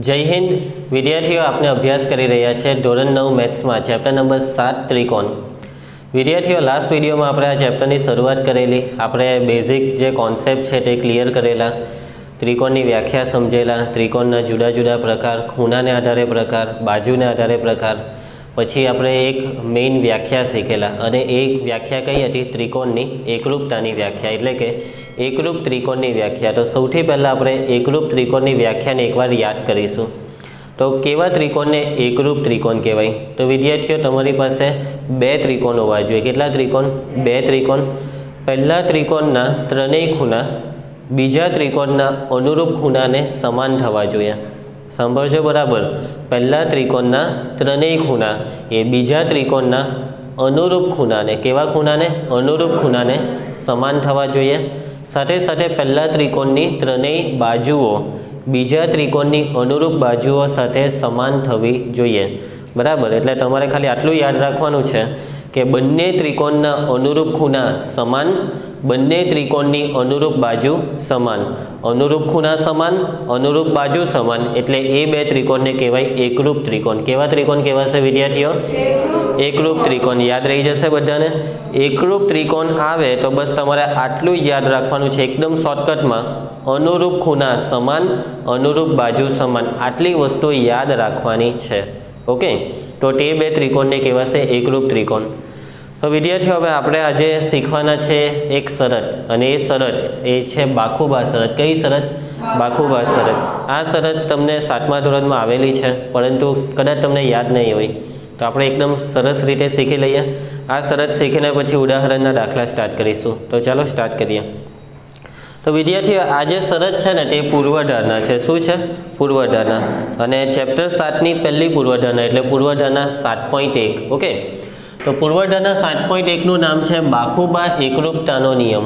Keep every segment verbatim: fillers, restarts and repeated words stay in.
जय हिंद विद्यार्थीओ आपने अभ्यास करी रह्या छे धोरण नौ मैथ्स में चैप्टर नंबर सात त्रिकोण। विद्यार्थीओ लास्ट विडियो में आपणे आ चैप्टर की शुरुआत करेली। आपणे बेसिक जे कॉन्सेप्ट है ते क्लियर करेला, त्रिकोण की व्याख्या समझेला, त्रिकोणना जुदा जुदा प्रकार, खूना ने आधारे प्रकार, बाजू ने आधारे प्रकार, पछी आपणे एक मेन व्याख्या शीखेला अने एक व्याख्या कई हती त्रिकोणनी एकरूपतानी व्याख्या एटले के एकरूप त्रिकोणनी व्याख्या। तो सौथी पहला आपणे एकरूप त्रिकोणनी व्याख्याने एकवार याद करीशुं। तो केवा त्रिकोणने एकरूप त्रिकोण कहेवाय? तो विद्यार्थीओ तमारी पासे बे त्रिकोण होवा जोईए। केटला त्रिकोण? बे त्रिकोण। पहला त्रिकोणना त्रणेय खूना बीजा त्रिकोणना अनुरूप खूनाने समान थवा जोईए। सांभळजो बराबर, पहला त्रिकोणना त्रणेय खूना ए बीजा त्रिकोणना अनुरूप खूनाने केवा खूनाने अनुरूप खूनाने समान थवा जोईए। साथे साथे पहला त्रिकोणनी त्रणेय बाजुओ बीजा त्रिकोणनी अनुरूप बाजुओ साथे समान थवी जोईए। बराबर, एटले तमारे खाली आटलुं याद राखवानुं छे के बंने त्रिकोणना अनुरूप खूना समान, बंने त्रिकोणनी अनुरूप बाजू समान। अनुरूप खूना समान, अनुरूप बाजू समान एटले ए बे त्रिकोणने कहेवाय एकरूप त्रिकोण। केवा त्रिकोण कहेवाशे विद्यार्थीओ? एकरूप त्रिकोण। याद रही जशे बधाने? एकरूप त्रिकोण आवे तो बस तमारे आटलुं ज याद राखवानुं छे एकदम शॉर्टकट में, अनुरूप खूना समान, अनुरूप बाजू समान, आटली वस्तु याद राखवानी छे। ओके, तो ते बे त्रिकोणने कहेवाशे एकरूप त्रिकोण। तो विद्यार्थीओ हवे आपणे आजे शीखवाना छे एक शरत, अने ए शरत ए छे बाखुबा शरत। कई शरत? बाखुबा शरत। आ शरत तमने सातमा धोरणमां आवेली छे, परंतु कदाच तमने याद नहीं होय, तो आपणे एकदम सरस रीते शीखी लईए। आ शरत शीखीने पछी उदाहरणना दाखला स्टार्ट करीशुं। तो चालो स्टार्ट करीए। तो विद्यार्थीओ आ जे शरत छे ने ते पूर्वधारणा छे। शुं छे? पूर्वधारणा। अने चेप्टर सातनी पहली पूर्वधारणा एटले पूर्वधारणा सात पॉइंट एक। ओके, तो पूर्वधारणा सात पॉइंट एक નું નામ છે બાખુબા એકરૂપતાનો નિયમ।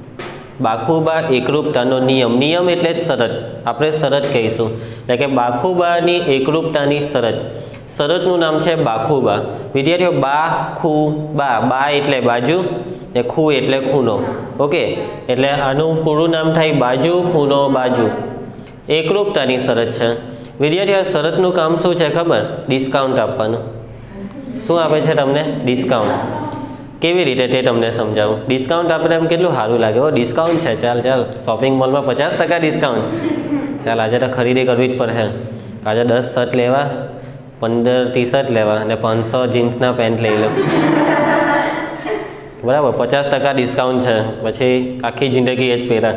બાખુબા એકરૂપતાનો નિયમ, નિયમ એટલે જ શરત, આપણે શરત કહીશું, એટલે કે બાખુબાની એકરૂપતાની શરત। શરતનું નામ છે બાખુબા। વિદ્યાર્થીઓ, બા ખુ બા, બા એટલે બાજુ ને ખુ એટલે ખૂનો। ઓકે, એટલે આનું પૂરું નામ થાય બાજુ ખૂનો બાજુ। એકરૂપતાની શરત છે। વિદ્યાર્થીઓ, શરતનું કામ શું છે ખબર? ડિસ્કાઉન્ટ આપવાનું। શું આપે છે તમને? ડિસ્કાઉન્ટ। કેવી રીતે તે તમને સમજાવું। ડિસ્કાઉન્ટ આપે એમ કેટલું સારું લાગે। ઓ ડિસ્કાઉન્ટ છે, ચાલ ચાલ શોપિંગ મોલમાં પચાસ ટકા ડિસ્કાઉન્ટ, ચાલ આજે તો ખરીદી કરવી જ પડે। આજે દસ શર્ટ લેવા, પંદર ટી શર્ટ લેવા અને પાંચસો જીન્સના પેન્ટ લઈ લો। બરાબર, પચાસ ટકા ડિસ્કાઉન્ટ છે, પછી આખી જિંદગી એ જ પહેરા।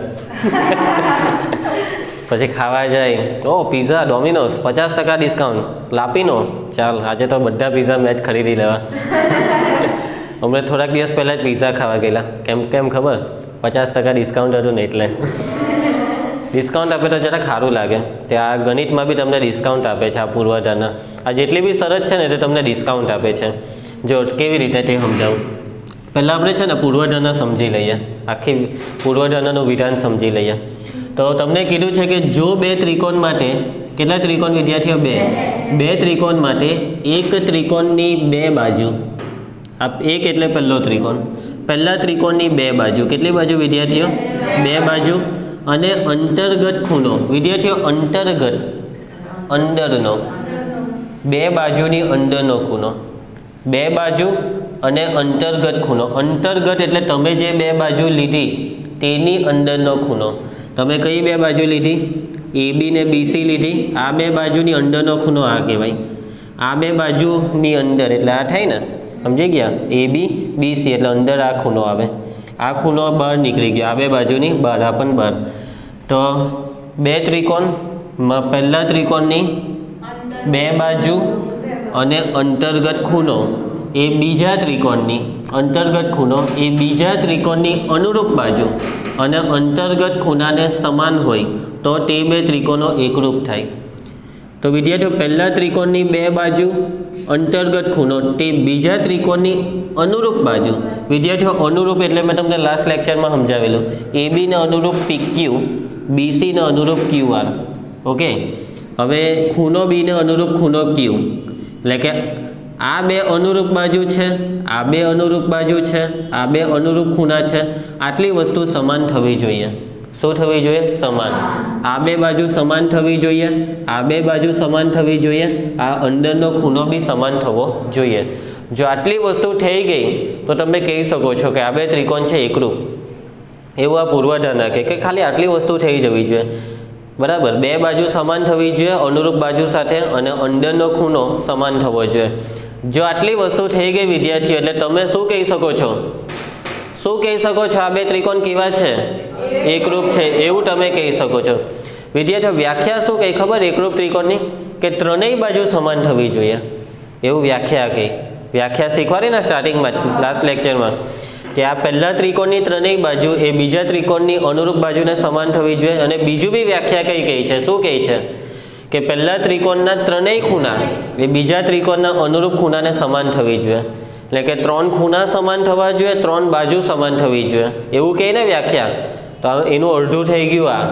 પછી ખાવા જાય, ઓ પીઝા ડોમિનોઝ પચાસ ટકા ડિસ્કાઉન્ટ, લાપીનો, ચાલ આજે તો બધા પીઝા મેં જ ખરીદી લેવા। અમે થોડાક દિવસ પહેલાં જ પીઝા ખાવા ગયેલા। કેમ કેમ ખબર? પચાસ ટકા ડિસ્કાઉન્ટ હતું ને એટલે। ડિસ્કાઉન્ટ આપે તો જરાક સારું લાગે। તે આ ગણિતમાં બી તમને ડિસ્કાઉન્ટ આપે છે। આ પૂર્વધારણા, આ જેટલી બી શરત છે ને તે તમને ડિસ્કાઉન્ટ આપે છે। જો કેવી રીતે તે સમજાવું। પહેલાં આપણે છે ને પૂર્વધારણા સમજી લઈએ, આખી પૂર્વધારણાનું વિધાન સમજી લઈએ। तो तमने कीधुं छे कि जो बे त्रिकोण माटे, केटला त्रिकोण विद्यार्थीओ? बे। बे त्रिकोण माटे एक त्रिकोणनी बे बाजू, आप एक एटले पहलो त्रिकोण, पहला त्रिकोणनी बे बाजू, केटली बाजू विद्यार्थीओ? बे बाजू, अने अंतर्गत खूनो। विद्यार्थीओ, अंतर्गत अंदरनो, बे बाजूनी अंदरनो खूनो, बे बाजू अने अंतर्गत खूनो। अंतर्गत एटले तमे जे बे बाजू लीधी तेनी अंदरनो खूनो। तमे कई बे बाजू लीधी? ए बी ने बी सी लीधी। आ बे बाजूनी अंदरनो खूनो आ कहेवाय। आ बे बाजूनी अंदर एटले आ थाय ने, समझी गया? ए बी बी सी एटले अंदर आ खूनो आवे। आ खूनो बहार निकली गयो, आ बे बाजूनी बहार, आ पण बहार। तो बे त्रिकोण, पहला त्रिकोणनी बे बाजू अने अंतर्गत खूनो ए बीजा त्रिकोणनी, अंतर्गत खूनो ए बीजा त्रिकोणनी अनुरूप बाजू अने अंतर्गत खूनाने समान होय तो ते बे त्रिकोणो एकरूप थाय। तो विद्यार्थीओ, पहला त्रिकोणनी बे बाजू, अंतर्गत खूनो ते बीजा त्रिकोणनी अनुरूप बाजू। विद्यार्थीओ, अनुरूप एटले मैं तमने लास्ट लेक्चर में समझावेलुं, ए बी ने अनुरूप पी क्यू, बी सी ने अनुरूप क्यू आर। ओके, हवे खूनो बी ने अनुरूप खूनो क्यू, एटले के आ बे अनुरूप बाजू है, आ बे अनुरूप बाजू है, आ बे अनुरूप खूना है, आटली वस्तु समान थवी जोईए। શું થવી જોઈએ? સમાન. આ બે બાજુ સમાન થવી જોઈએ, આ બે બાજુ સમાન થવી જોઈએ, આ અંદરનો ખૂણો બી સમાન થવો જોઈએ. જો આટલી વસ્તુ થઈ ગઈ તો તમે કહી શકો છો કે આ બે ત્રિકોણ છે એકરૂપ. એવું આ પૂર્વધારણા કે ખાલી આટલી વસ્તુ થઈ જવી જોઈએ, બરાબર. બે બાજુ સમાન થવી જોઈએ અનુરૂપ બાજુ સાથે, અને અંદરનો ખૂણો સમાન થવો જોઈએ. જો આટલી વસ્તુ થઈ ગઈ વિદ્યાર્થીઓ, એટલે તમે શું કહી શકો છો? શું કહી શકો છો? આ બે ત્રિકોણ કેવા છે? એકરૂપ છે, એવું તમે કહી શકો છો. વિદ્યાર્થીઓ વ્યાખ્યા શું કહી ખબર એકરૂપ ત્રિકોણની? કે ત્રણેય બાજુ સમાન થવી જોઈએ, એવું વ્યાખ્યા કહી. વ્યાખ્યા શીખવાડી ને સ્ટાર્ટિંગમાં લાસ્ટ લેક્ચરમાં, કે આ પહેલા ત્રિકોણની ત્રણેય બાજુ એ બીજા ત્રિકોણની અનુરૂપ બાજુને સમાન થવી જોઈએ. અને બીજું બી વ્યાખ્યા કઈ કહી છે? શું કહે છે? કે પહેલા ત્રિકોણના ત્રણેય ખૂણા એ બીજા ત્રિકોણના અનુરૂપ ખૂણાને સમાન થવી જોઈએ. એટલે કે ત્રણ ખૂણા સમાન થવા જોઈએ, ત્રણ બાજુ સમાન થવી જોઈએ, એવું કહે ને વ્યાખ્યા. તો એનું અડધું થઈ ગયું. આ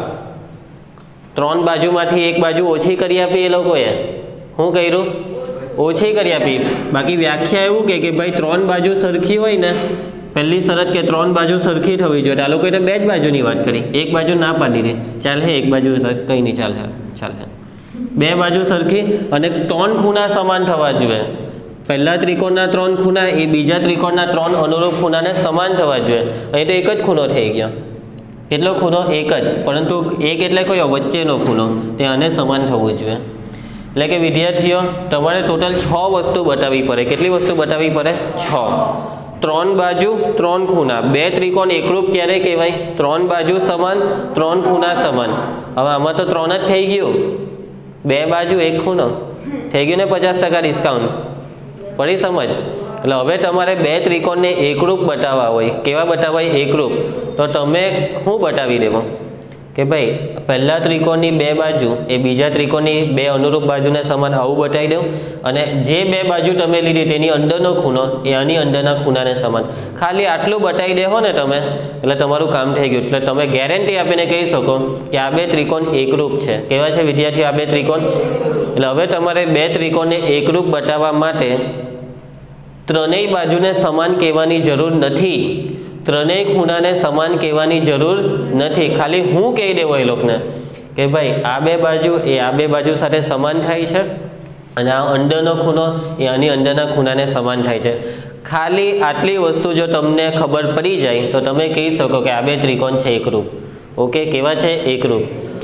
ત્રણ બાજુમાંથી એક બાજુ ઓછી કરી આપી એ લોકોએ. શું કર્યું? ઓછી કરી આપી. બાકી વ્યાખ્યા એવું કહે કે ભાઈ ત્રણ બાજુ સરખી હોય ને, પહેલી શરત કે ત્રણ બાજુ સરખી થવી જોઈએ. આ લોકોએ તો બે જ બાજુની વાત કરી, એક બાજુ ના પાડી દીધી. ચાલે એક બાજુ કંઈ નહીં, ચાલે ચાલે બે બાજુ સરખી, અને ત્રણ ખૂણા સમાન થવા જોઈએ. પહેલા ત્રિકોણના ત્રણ ખૂણા એ બીજા ત્રિકોણના ત્રણ અનુરૂપ ખૂણાને સમાન થવા જોઈએ. અહીં તો એક જ ખૂણો થઈ ગયો. કેટલો ખૂણો? એક જ. પરંતુ એક એટલે કયો? વચ્ચેનો ખૂણો. તે આને સમાન થવું જોઈએ. એટલે કે વિદ્યાર્થીઓ તમારે ટોટલ છ વસ્તુ બતાવવી પડે. કેટલી વસ્તુ બતાવવી પડે? છ. ત્રણ બાજુ ત્રણ ખૂણા. બે ત્રિકોણ એકરૂપ ક્યારે કહેવાય? ત્રણ બાજુ સમાન, ત્રણ ખૂણા સમાન. હવે આમાં તો ત્રણ જ થઈ ગયું. બે બાજુ એક ખૂણો થઈ ગયું ને પચાસ ટકા ડિસ્કાઉન્ટ. પડી સમજ? એટલે હવે તમારે બે ત્રિકોણને એકરૂપ બતાવવા હોય. કેવા બતાવાય? એકરૂપ. તો તમે શું બતાવી દેવો? કે ભાઈ પહેલા ત્રિકોણની બે બાજુ એ બીજા ત્રિકોણની બે અનુરૂપ બાજુને સમાન, આવું બતાવી દઉં. અને જે બે બાજુ તમે લીધી તેની અંદરનો ખૂણો એ આની અંદરના ખૂણાને સમાન. ખાલી આટલું બતાવી દેહો ને તમે, એટલે તમારું કામ થઈ ગયું. એટલે તમે ગેરંટી આપીને કહી શકો કે આ બે ત્રિકોણ એકરૂપ છે. કેવા છે વિદ્યાર્થીઓ આ બે ત્રિકોણ? એટલે હવે તમારે બે ત્રિકોણને એકરૂપ બતાવવા માટે ત્રણેય બાજુને સમાન કહેવાની જરૂર નથી, ત્રણેય ખૂણાને સમાન કહેવાની જરૂર નથી. ખાલી હું કહી દેવો એ લોકોને કે ભાઈ આ બે બાજુ એ આ બે બાજુ સાથે સમાન થાય છે, અને આ અંદરનો ખૂણો એ આની અંદરના ખૂણાને સમાન થાય છે. ખાલી આટલી વસ્તુ જો તમને ખબર પડી જાય તો તમે કહી શકો કે આ બે ત્રિકોણ છે એકરૂપ. ઓકે, કેવા છે? એકરૂપ.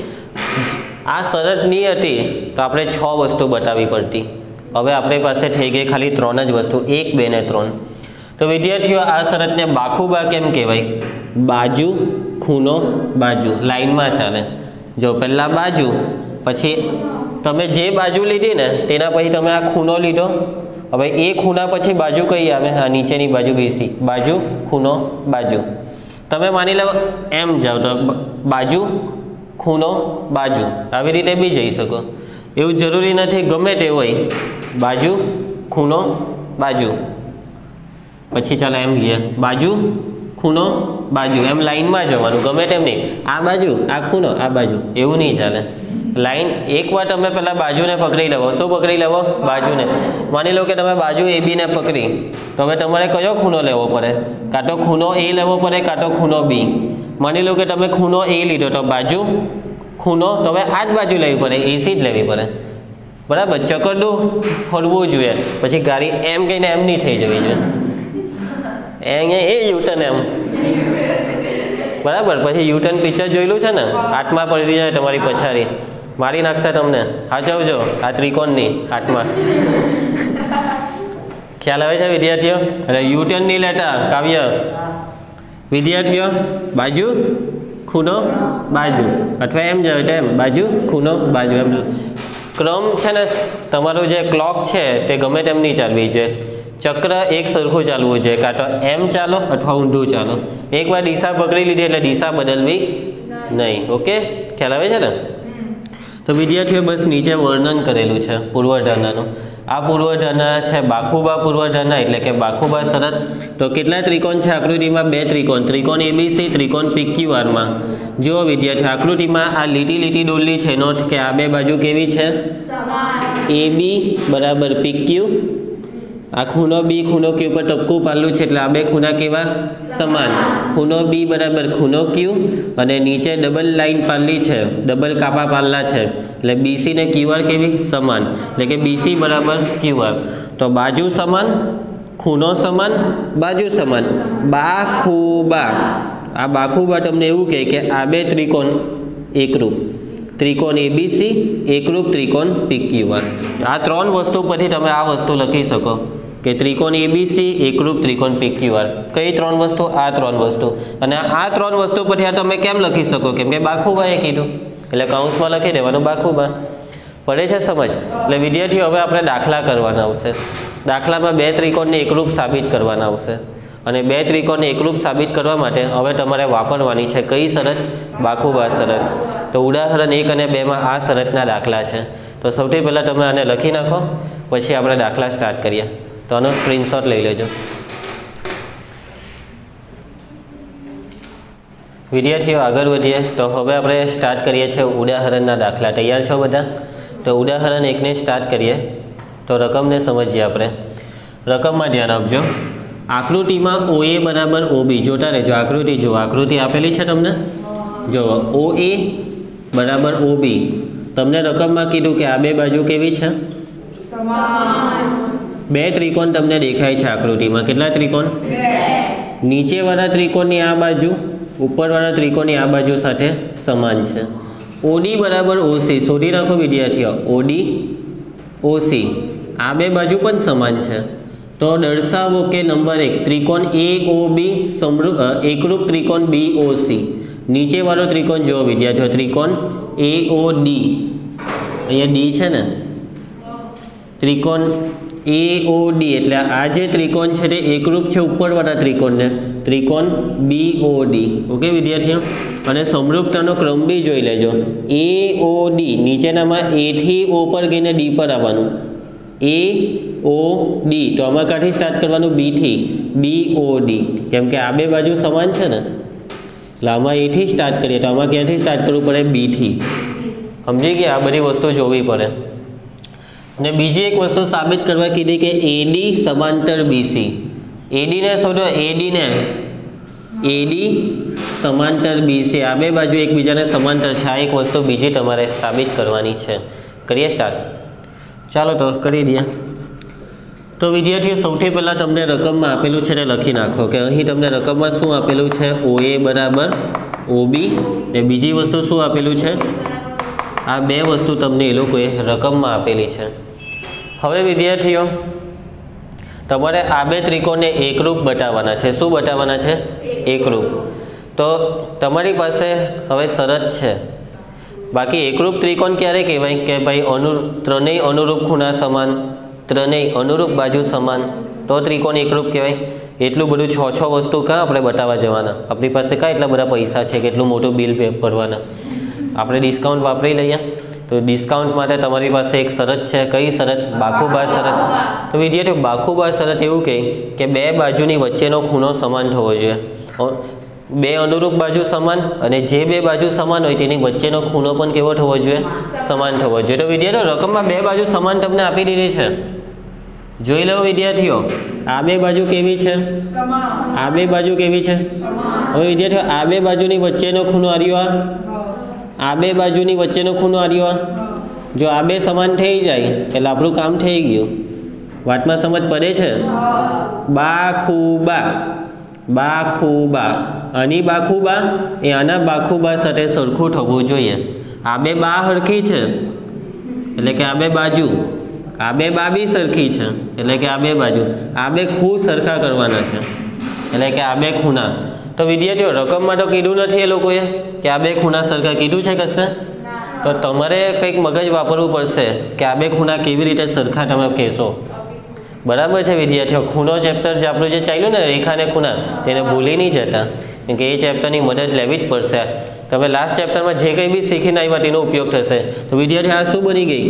આ શરત નહીં હતી તો આપણે છ વસ્તુ બતાવવી પડતી. હવે આપણી પાસે થઈ ગઈ ખાલી ત્રણ જ વસ્તુ, એક, બે ને ત્રણ. તો વિદ્યાર્થીઓ આ શરતને બાખુબા કેમ કહેવાય? બાજુ, ખૂણો, બાજુ લાઈનમાં ચાલે. જો પહેલાં બાજુ, પછી તમે જે બાજુ લીધી ને તેના પછી તમે આ ખૂણો લીધો. હવે એ ખૂણા પછી બાજુ કઈ આવે? આ નીચેની બાજુ બીસી. બાજુ, ખૂણો, બાજુ. તમે માની લો એમ જાઓ તો બાજુ, ખૂણો, બાજુ, આવી રીતે બી જઈ શકો. એવું જરૂરી નથી ગમે તે હોય. બાજુ, ખૂણો, બાજુ, પછી ચાલો એમ ગયા બાજુ, ખૂણો, બાજુ, એમ લાઈનમાં જવાનું. ગમે તેમ નહીં આ બાજુ, આ ખૂણો, આ બાજુ, એવું નહીં ચાલે. લાઈન એકવાર તમે પહેલાં બાજુને પકડી લેવો. શું પકડી લેવો? બાજુને. માની લો કે તમે બાજુ એ બીને પકડી, તો હવે તમારે કયો ખૂણો લેવો પડે? કાં તો ખૂણો એ લેવો પડે, કાં તો ખૂણો બી. માની લો કે તમે ખૂણો એ લીધો તો બાજુ, ખૂણો, તો હવે આ જ બાજુ લેવી પડે, એસી જ લેવી પડે. બરાબર? ચકરડું ફરવું જોઈએ. પછી ગાડી એમ કહીને એમ નહીં થઈ જવી જોઈએ. અહીંયા એ યુટર્ન એમ, બરાબર? પછી યુટર્ન પિક્ચર જોયેલું છે ને, આઠમાં પડી જાય તમારી પછાડી, મારી નાખશે તમને. હાચવજો આ ત્રિકોણની આઠમાં. ખ્યાલ આવે છે વિદ્યાર્થીઓ? એટલે યુટર્ન નહીં લેતા કાવ્ય. વિદ્યાર્થીઓ બાજુ, ખૂણો, બાજુ, અથવા એમ જાય એમ બાજુ, ખૂણો, બાજુ, એમ ક્રમ છે ને તમારું જે ક્લોક છે તે ગમે તેમ નહીં ચાલવી જોઈએ. ચક્ર એક સરખું ચાલવું જોઈએ. કાં તો એમ ચાલો અથવા ઊંધું ચાલો. એકવાર દિશા પકડી લીધી એટલે દિશા બદલવી નહીં. ઓકે, ખ્યાલ આવે છે ને? તો વિદ્યાર્થીઓ બસ નીચે વર્ણન કરેલું છે પૂર્વધારણાનું. આ પૂર્વધારણા છે બાખુબા પૂર્વધારણા, એટલે કે બાખુબા શરત. તો કેટલા ત્રિકોણ છે આકૃતિમાં? બે ત્રિકોણ. ત્રિકોણ એબીસી, ત્રિકોણ પીક્યુઆરમાં. જુઓ વિદ્યાર્થીઓ આકૃતિમાં આ લીટી લીટી દોરેલી છે, નોટ કે આ બે બાજુ કેવી છે? સમાન. એબી બરાબર પીક્યુ आ खूनो बी खूनो क्यू पर टपकू पालू है એટલે આ બે ખૂણા કેવા સમાન ખૂણો બી બરાબર ખૂણો ક્યू અને નીચે ડબલ લાઈન પાડલી છે ડબલ કાપા પાડલા છે એટલે બીસી ને ક્યુઆર કેવી સમાન એટલે કે બીસી બરાબર ક્યુઆર તો બાજુ સમાન ખૂણો સમાન બાજુ સમાન બાખુબા આ બાખુબા તમને એવું કહે કે આ બે ત્રિકોણ એકરૂપ त्रिकोण एबीसी एकरूप त्रिकोण पीक्यूआर आ त्रण वस्तु परथी तमे आ वस्तु लखी सको कि त्रिकोण एबीसी एकरूप त्रिकोण पीक्यूआर कई त्रण वस्तु आ त्रण वस्तु अने आ त्रण वस्तु परथी आ तमे केम लखी सको केम के बाखुबाए कीधुं एटले काउंसमां लखी देवानुं बाखुबा पड़े छे समझ एटले विद्यार्थीओ हवे आपणे दाखला करवाना आवशे दाखलामां बे त्रिकोणने एकरूप साबित करवाना आवशे અને બે ત્રિકોણને એકરૂપ સાબિત કરવા માટે હવે તમારે વાપરવાની છે કઈ શરત બાખુબા શરત તો ઉદાહરણ એક અને બે માં આ શરતના દાખલા છે તો સૌથી પહેલા તમે આને લખી નાખો પછી આપણે દાખલા સ્ટાર્ટ કરીએ તો આનો સ્ક્રીનશોટ લઈ લેજો વિદ્યાર્થીઓ આગળ વધીએ તો હવે આપણે સ્ટાર્ટ કરીએ છીએ ઉદાહરણના દાખલા તૈયાર છો બધા તો ઉદાહરણ એકને સ્ટાર્ટ કરીએ તો રકમને સમજીએ આપણે રકમમાં ध्यान આપજો आकृति में ओ ए बराबर ओ बी जोता रहो आकृति जो आकृति आपेली है तमने जो ओ ए बराबर ओ बी तमने रकम में कीधुं कि आ बे बाजू केवी छे समान बे त्रिकोण तमने देखाय छे आकृति में केटला त्रिकोण नीचे वाला त्रिकोण नी आ बाजू ऊपर वाला त्रिकोण नी आ बाजू साथे समान छे ओडी बराबर ओसी शोधी नाखो विद्यार्थीओ ओडी ओसी आ बे बाजू पण समान छे तो दर्शावो के नंबर एक त्रिकोण ए ओ बी समरूप एकरूप त्रिकोण बी ओ सी नीचे वालो त्रिकोण जो विद्यार्थीओ त्रिकोण ए ओ डी अहींया डी छे ने त्रिकोण ए ओ डी एटले आ जे त्रिकोण छे ते एकरूप छे उपरवाळा त्रिकोणने त्रिकोण बी ओ डी ओके विद्यार्थीओ अने समरूपतानो क्रम बी जोई लेजो ए ओ डी नीचेनामां ए थी ओ पर गईने डी पर आववानुं ए ओ डी तो आमां कांथी स्टार्ट करवानुं बी थी बी ओ डी केम के आ बे बाजू समान छे ने એટલે આમાં ए थी स्टार्ट करिए तो आमां क्यांथी स्टार्ट करवुं पड़े बी थी समझी गया आ बधी वस्तु जोवी पड़े ने बीजी एक वस्तु साबित करवा कीधी के एडी समांतर बीसी एडी ने शोधो एडी ने एडी समांतर बीसी आ बे बाजू एकबीजाने समांतर छे आ एक वस्तु बीजी तमारे साबित करवानी छे करिए स्टार्ट चलो तो करी दिए तो विद्यार्थीओ सौथी पहला तमने रकम में आपेलू है लखी नाखो कि अहीं तमने रकम में शू आपेलू है ओ ए बराबर ओ बी ने बीजी वस्तु शू आपेलू है आ बे वस्तु तमने ए लोकोए रकम में आपेली है हवे विद्यार्थीओ तमारे आ बे त्रिकोणने एकरूप बताववाना छे शू बताववाना छे एकरूप तो तमारी पासे हवे शरत है बाकी एकरूप त्रिकोण क्यारे कहेवाय के भाई अनु त्रणेय अनुरूप खूणा समान त्रणेय अनुरूप बाजू समान तो त्रिकोण एकरूप कहेवाय एटલું બધું छ छ वस्तु क्या આપણે બતાવવા જવાના આપણી પાસે કાં એટલા બધા પૈસા છે કે એટલું મોટું બિલ ભરવાના આપણે ડિસ્કાઉન્ટ વાપરી લઈએ તો ડિસ્કાઉન્ટ માટે તમારી પાસે એક શરત છે કઈ શરત બાખુબા શરત તો વિદ્યાર્થીઓ બાખુબા શરત એવું કહે કે બે બાજુની વચ્ચેનો ખૂણો સમાન થવો જોઈએ બે અનુરૂપ બાજુ સમાન અને જે બે બાજુ સમાન હોય તેની વચ્ચેનો ખૂણો પણ કેવો થવો જોઈએ સમાન થવો જોઈએ તો વિદ્યાર્થીઓ રકમમાં બે બાજુ સમાન તમને આપી દીધી છે જોઈ લો વિદ્યાર્થીઓ આ બે બાજુ કેવી છે સમાન આ બે બાજુ કેવી છે સમાન હવે વિદ્યાર્થીઓ આ બે બાજુની વચ્ચેનો ખૂણો આર્યો આ આ બે બાજુની વચ્ચેનો ખૂણો આર્યો આ જો આ બે સમાન થઈ જાય એટલે આપણું કામ થઈ ગયું વાતમાં સમજ પડે છે બાખુબા બાખુબા આની બાખુબા એ આના બાખુબા સાથે સરખું થવું જોઈએ આ બે બા હરખી છે એટલે કે આ બે બાજુ આ બે બા બી સરખી છે એટલે કે આ બે બાજુ આ બે ખૂ સરખા કરવાના છે એટલે કે આ બે ખૂણા તો વિદ્યાર્થીઓ રકમમાં તો કીધું નથી એ લોકોએ કે આ બે ખૂણા સરખા કીધું છે કશે તો તમારે કંઈક મગજ વાપરવું પડશે કે આ બે ખૂણા કેવી રીતે સરખા તમે કહેશો बराबर है विद्यार्थियों खूणो चेप्टर जो आपणुं जे चाल्युं ने रेखा ने खूणा तेने भूली नहीं जता केम के ए चेप्टरनी मदद लेवी ज पड़शे तमे लास्ट चेप्टर में जे कंई बी शीखीने आव्या तेनो उपयोग थशे तो विद्यार्थी आ शुं बनी गई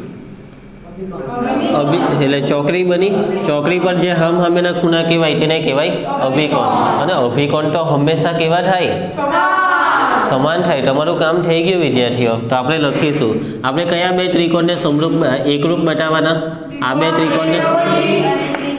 अभि एटले चौकरी बनी चौकरी पर जे हम हमेना खूणा कहेवाय तेने कहेवाय अभिकोण अने अभिकोण तो हमेशा केवा थाय समान थाय तमारुं काम थई गयुं विद्यार्थीओ तो आपणे लखीशुं आपणे कया बे त्रिकोणने समरूप एकरूप बताववाना आ बे त्रिकोण ने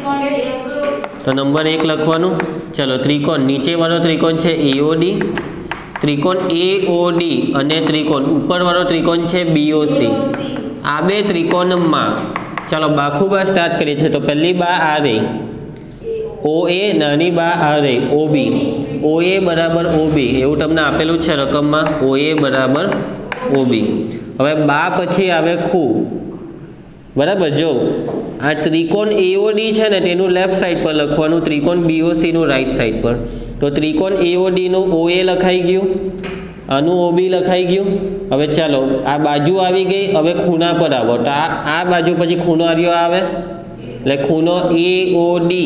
तो नंबर एक लखवानुं। चलो त्रिकोण नीचे वाळो त्रिकोण छे एओडी, त्रिकोण एओडी अने त्रिकोण ऊपर वाळो त्रिकोण छे बीओसी। आ बे त्रिकोण में चलो बाखुबा स्टार्ट करिए छे। तो पहली बा आ रही ओ ए, नानी बा आ रही ओ बी। ओ ए बराबर ओ बी एवं तमने आपेलू छे रकम में, ओ ए बराबर ओ बी। हवे बा पछी आवे खू, बराबर। जो आ त्रिकोण एओडी है ने तेनु लेफ्ट साइड पर लखवानुं, त्रिकोण बीओसी नु राइट साइड पर। तो त्रिकोण एओडी नु ओ ए लखाई गयुं, आनु ओ बी लखाई गयुं। हवे चलो आ बाजू आवी गई, हवे खूना पर आवो। तो आ आ बाजू पछी खूनो आर्यो आवे એટલે ખૂણો એઓડી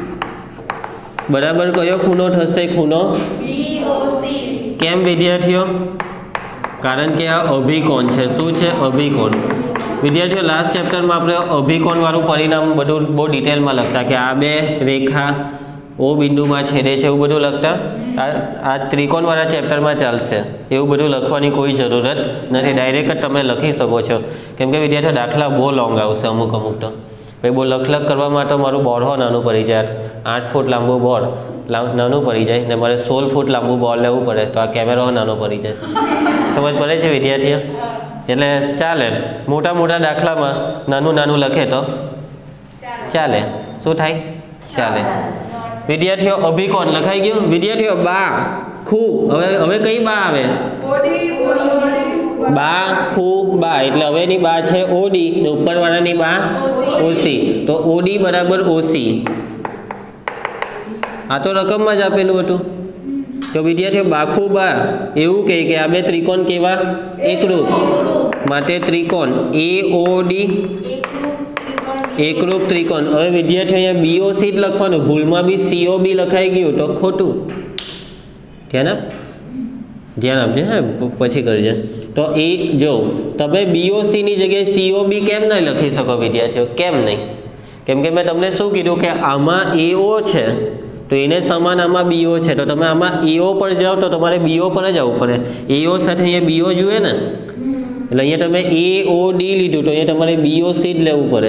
बराबर कयो खूणो थशे? खूणो बीओसी। केम विद्यार्थीओ? कारण के आ अभिकोण छे। शुं छे? अभिकोण। विद्यार्थीओ लास्ट चेप्टर में आपणे अभिकोण वाळुं परिणाम बधुं बहुत डिटेल में लखता कि आ बे रेखा ओ बिंदु में छेदे छे, एवुं बधुं लखता। आ त्रिकोण वाळा चेप्टर में चालशे, एवुं बधुं लखवानी कोई जरूरत नथी। डायरेक्ट ज तमे लखी शको छो, केम के विद्यार्थीओ दाखला बहु लॉन्ग आवशे अमुक अमुक। तो भाई बहु लख लख करवा माटे मारुं बोर्ड नानुं पड़ी जाय। आठ फूट लांबू बोर्ड नानुं पड़ी जाए ने मारे सोल फूट लांबू बोर्ड लेवुं पड़े, तो आ केमेरो नानो पड़ी जाए। समझ पड़े छे विद्यार्थीओ? एटले चाले मोटा मोटा दाखला में नानुं नानुं लखे तो चाले। शुं थाय? चाले। विद्यार्थीओ अभिकोण लखाई गयुं। विद्यार्थीओ बा खू, हवे हवे कई बा आवे? बा खू बा એટલે હવેની બા છે ઓડી ને ઉપરવાળાની બા ઓસી। તો ઓડી બરાબર ઓસી। આ તો રકમમાં જ આપેલું હતું। તો વિદ્યાર્થીઓ બાખુ બા એવું કહે કે આ બે ત્રિકોણ કેવા? એકરૂપ, માટે ત્રિકોણ એઓડી એકરૂપ ત્રિકોણ। હવે વિદ્યાર્થીઓ અહીંયા બીઓસી જ લખવાનું, ભૂલમાં બી સીઓબી લખાઈ ગયું તો ખોટું। ध्यान आप ध्यान आपजे, हाँ पछी करजे। तो ए जो तमे बीओसी नी जगह सीओबी केम नहीं लखी सको विद्यार्थीओ? केम नहीं? केम के मैं तमने शुं कीधुं के आमा एओ छे तो एने समान आमा बीओ छे। तो तमे आमा एओ पर जाओ तो तमारे बीओ पर ज आववुं पड़े। एओ साथे अहींया बीओ जुए ने, એટલે અહીંયા તમે एओडी લીધું तो અહીંયા તમારે बीओसी જ લેવું પડે।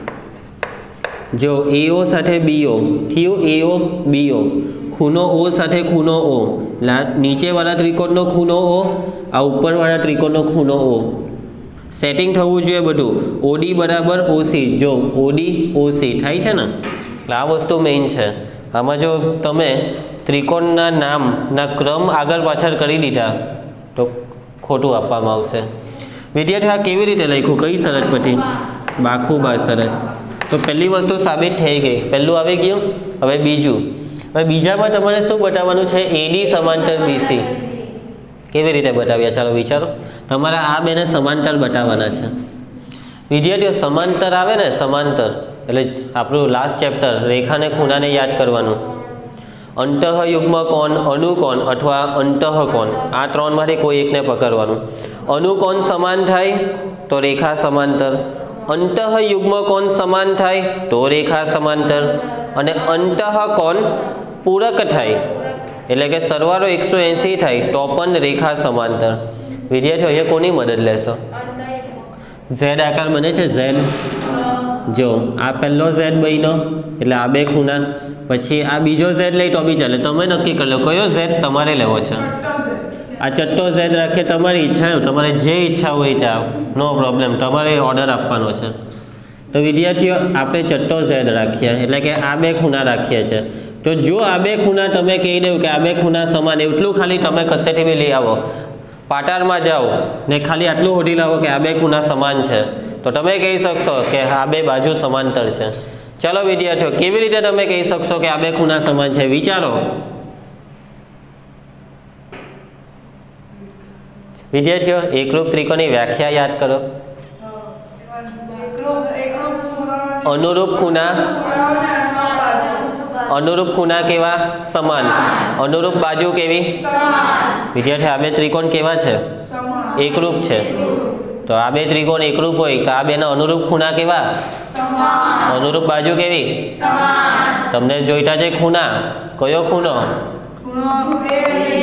जो एओ साथे बीओ थयुं, एओ बीओ। खूनो ओ साथे खूनो ओ, नीचे वाला त्रिकोण नो खूनो ओ, आ ऊपर वाला त्रिकोण नो खूनो ओ। सेटिंग थवुं जोईए बधुं। ओडी बराबर ओसी। जो ओडी ओसी थाय छे ने, એટલે આ વસ્તુ મેઇન છે। આમાં જો તમે ત્રિકોણના નામના ક્રમ આગળ પાછળ કરી દીધા તો ખોટું આપવામાં આવશે। વિદ્યાર્થી આ કેવી રીતે લખ્યું? કઈ શરત પરથી? બાખુબા શરત। तो पहली वस्तु साबित थई गई, पहलू आवी गयुं। हवे बीजू, हवे बीजामां तमारे शुं बताववानुं छे? एडी समांतर बीसी। केवी रीते बताव्या? चालो विचारो। तमारे आ बेने समांतर बताववाना छे। विद्यार्थीओ समांतर आवे ने, समांतर एटले आपणुं लास्ट चेप्टर रेखा ने खूणा ने याद करवानुं। अंतःयुग्म कोण, अनुकोण अथवा अंतःकोण, आ त्रणमांथी कोई एकने पकड़वानुं। अनुकोण समान थाय तो रेखा समांतर, अंतःयुग्म कोण समान थाय तो रेखा समांतर, अने अंतःकोण पूरक थाय एटले के सरवाळो एक सौ एंशी थाय तो पण रेखा समांतर। विद्यार्थीओ अहींया कोनी मदद लेशो? झेड आकार बने छे, झेड। जो आ पहलो झेड बन्यो एटले आ बे खूणा, पछी आ बीजो झेड लई तो बी चाले। तमे नक्की कर लो कयो झेड तमारे लेवो छे। आ चट्टो झेड राखीए, तमारी इच्छा, तमारे जे इच्छा होय ते नो प्रॉब्लम, तमारे ऑर्डर आपवानो छे। तो विद्यार्थीओ आपणे चट्टो झेड राखीए एटले के आ बे खूणा राखीए छे। तो जो आ बे खूणा तमे कही दो कि आ बे खूणा समान, एटલું खाली तमे कसेथी बी लई आवो, पाटारमां जाओ ने खाली आटલું હોધી લાવો કે આ બે ખૂણા સમાન છે તો તમે કહી શકશો કે આ બે બાજુ સમાંતર છે। ચાલો વિદ્યાર્થીઓ કેવી રીતે તમે કહી શકશો કે આ બે ખૂણા સમાન છે? વિચારો विद्यार्थियों। एकरूप त्रिकोण की व्याख्या याद करो। अनुरूप खूणा, अनुरूप खूणा केवा? समान। अनुरूप बाजू केवी? विद्यार्थी आ बे त्रिकोण केवा छे? एकरूप छे। तो आ बे त्रिकोण एकरूप होय तो आ बेना अनुरूप खूणा केवा? अनुरूप बाजू केवी? तमने जोईता छे खूणा, कयो खूणो?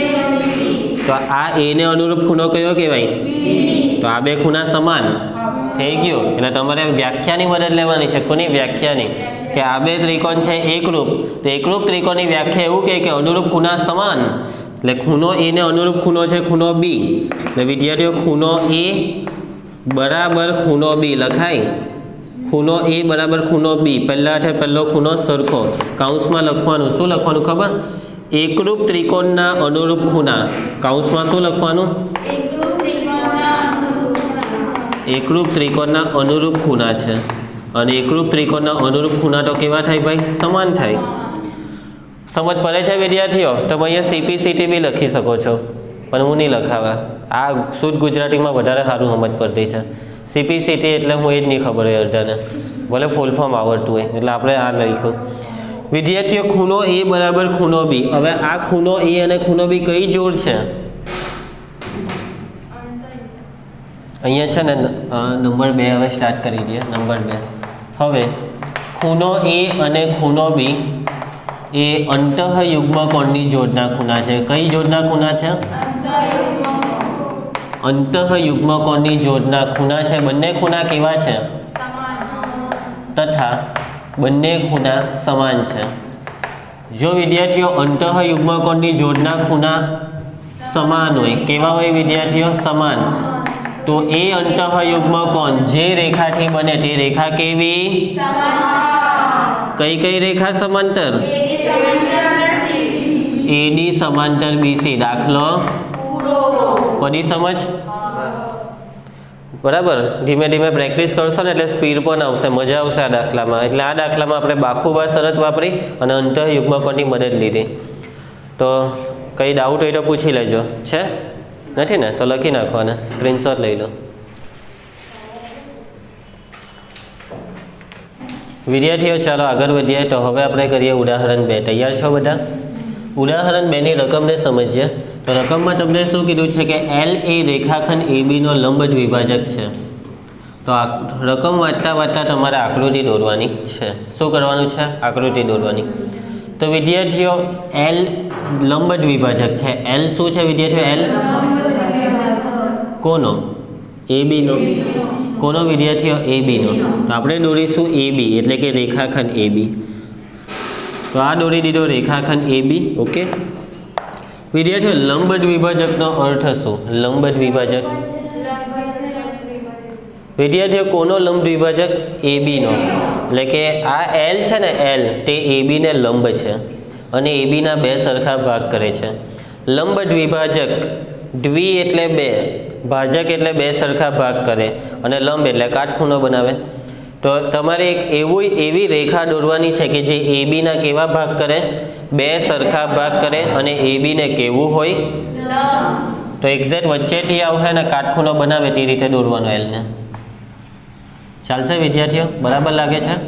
तो आ ए ने अनुरूप खूणो कयो कहेवाय? तो आ बे खूणा समान। થઈ ગયું. એટલે તમારે વ્યાખ્યાની મદદ લેવાની છે. કોની વ્યાખ્યાની? કે આ બે ત્રિકોણ છે એકરૂપ, તો એકરૂપ ત્રિકોણની વ્યાખ્યા એવું કહે કે અનુરૂપ ખૂણા સમાન. એટલે ખૂણો એ ને અનુરૂપ ખૂણો છે ખૂણો બી. એટલે વિદ્યાર્થીઓ ખૂણો એ બરાબર ખૂણો બી લખાય. ખૂણો એ બરાબર ખૂણો બી, પહેલા છે પહેલો ખૂણો સરખો, કાઉન્સમાં લખવાનું. શું લખવાનું ખબર? એકરૂપ ત્રિકોણના અનુરૂપ ખૂણા. કાઉન્સમાં શું લખવાનું? એકરૂપ ત્રિકોણના અનુરૂપ ખૂણા છે. અને એકરૂપ ત્રિકોણના અનુરૂપ ખૂણા તો કેવા થાય ભાઈ? સમાન થાય. સમજ પડે છે વિદ્યાર્થીઓ? તો અહીંયા સીપીસીટી બી લખી શકો છો, પણ હું નહીં લખાવા. આ શુદ્ધ ગુજરાતીમાં વધારે સારું સમજ પડતી છે. સીપીસીટી એટલે હું એ જ નહીં ખબર હોય અડધાને, ભલે ફૂલ ફોર્મ આવડતું હોય. એટલે આપણે આ લખ્યું. વિદ્યાર્થીઓ ખૂણો એ બરાબર ખૂણો બી. હવે આ ખૂણો એ અને ખૂણો બી કઈ જોડ છે? અહીંયા છે ને નંબર બે હવે સ્ટાર્ટ કરી દઈએ. નંબર બે. હવે ખૂણો એ અને ખૂણો બી એ અંતઃયુગ્મ કોણની જોડના ખૂણા છે. કઈ જોડના ખૂણા છે? અંતઃયુગ્મ કોણની જોડના ખૂણા છે. બંને ખૂણા કેવા છે? તથા બંને ખૂણા સમાન છે. જો વિદ્યાર્થીઓ અંતઃયુગ્મ કોણની જોડના ખૂણા સમાન હોય, કેવા હોય વિદ્યાર્થીઓ? સમાન. તો એ અંતઃયુગ્મ કોણ જે રેખાથી બને તે રેખા કેવી? કઈ કઈ રેખા સમાંતર? એડી સમાંતર બીસી. દાખલો પડી સમજ? બરાબર. ધીમે ધીમે પ્રેક્ટિસ કરશો ને એટલે સ્પીડ પણ આવશે, મજા આવશે આ દાખલામાં. એટલે આ દાખલામાં આપણે બાખુબા શરત વાપરી અને અંતઃયુગ્મ કોણની મદદ લીધી. તો કઈ ડાઉટ હોય તો પૂછી લેજો. છે? નથી ને? તો લખી નાખવાના, સ્ક્રીનશોટ લઈ લો. વિદ્યાર્થીઓ ચાલો આગળ વધીએ. તો હવે આપણે કરીએ ઉદાહરણ બે. તૈયાર છો બધા? ઉદાહરણ બે ની રકમને સમજીએ. તો રકમમાં તમને શું કીધું છે કે એલ એ રેખાખંડ એ બીનો લંબ દ્વિભાજક છે. તો આ રકમ વાંચતા વાંચતા તમારે આકૃતિ દોરવાની છે. શું કરવાનું છે? આકૃતિ દોરવાની. તો વિદ્યાર્થીઓ એલ લંબ દ્વિભાજક છે. એલ શું છે વિદ્યાર્થીઓ? એલ કોનો? એ બીનો. કોનો વિદ્યાર્થીઓ? એ બીનો. તો આપણે દોરીશું એ બી એટલે કે રેખાખંડ એ બી. તો આ દોરી દીધો રેખાખંડ એ બી. ઓકે વિદ્યાર્થીઓ લંબ દ્વિભાજકનો અર્થ શું? લંબ દ્વિભાજક વિદ્યાર્થીઓ કોનો લંબ દ્વિભાજક? એ બીનો. એટલે કે આ એલ છે ને, એલ તે એ બીને લંબ છે અને એ બીના બે સરખા ભાગ કરે છે. લંબ દ્વિભાજક, દ્વિ એટલે બે, ભાજક એટલે બે સરખા ભાગ કરે અને લંબ એટલે કાટખૂણો બનાવે. તો તમારે એક એવું એવી રેખા દોરવાની છે કે જે એ બીના કેવા ભાગ કરે? બે સરખા ભાગ કરે. અને એ બીને કેવું હોય? તો એક્ઝેક્ટ વચ્ચેથી આવશે ને કાટખૂણો બનાવે તે રીતે દોરવાનો એલને. ચાલશે વિદ્યાર્થીઓ? બરાબર લાગે છે?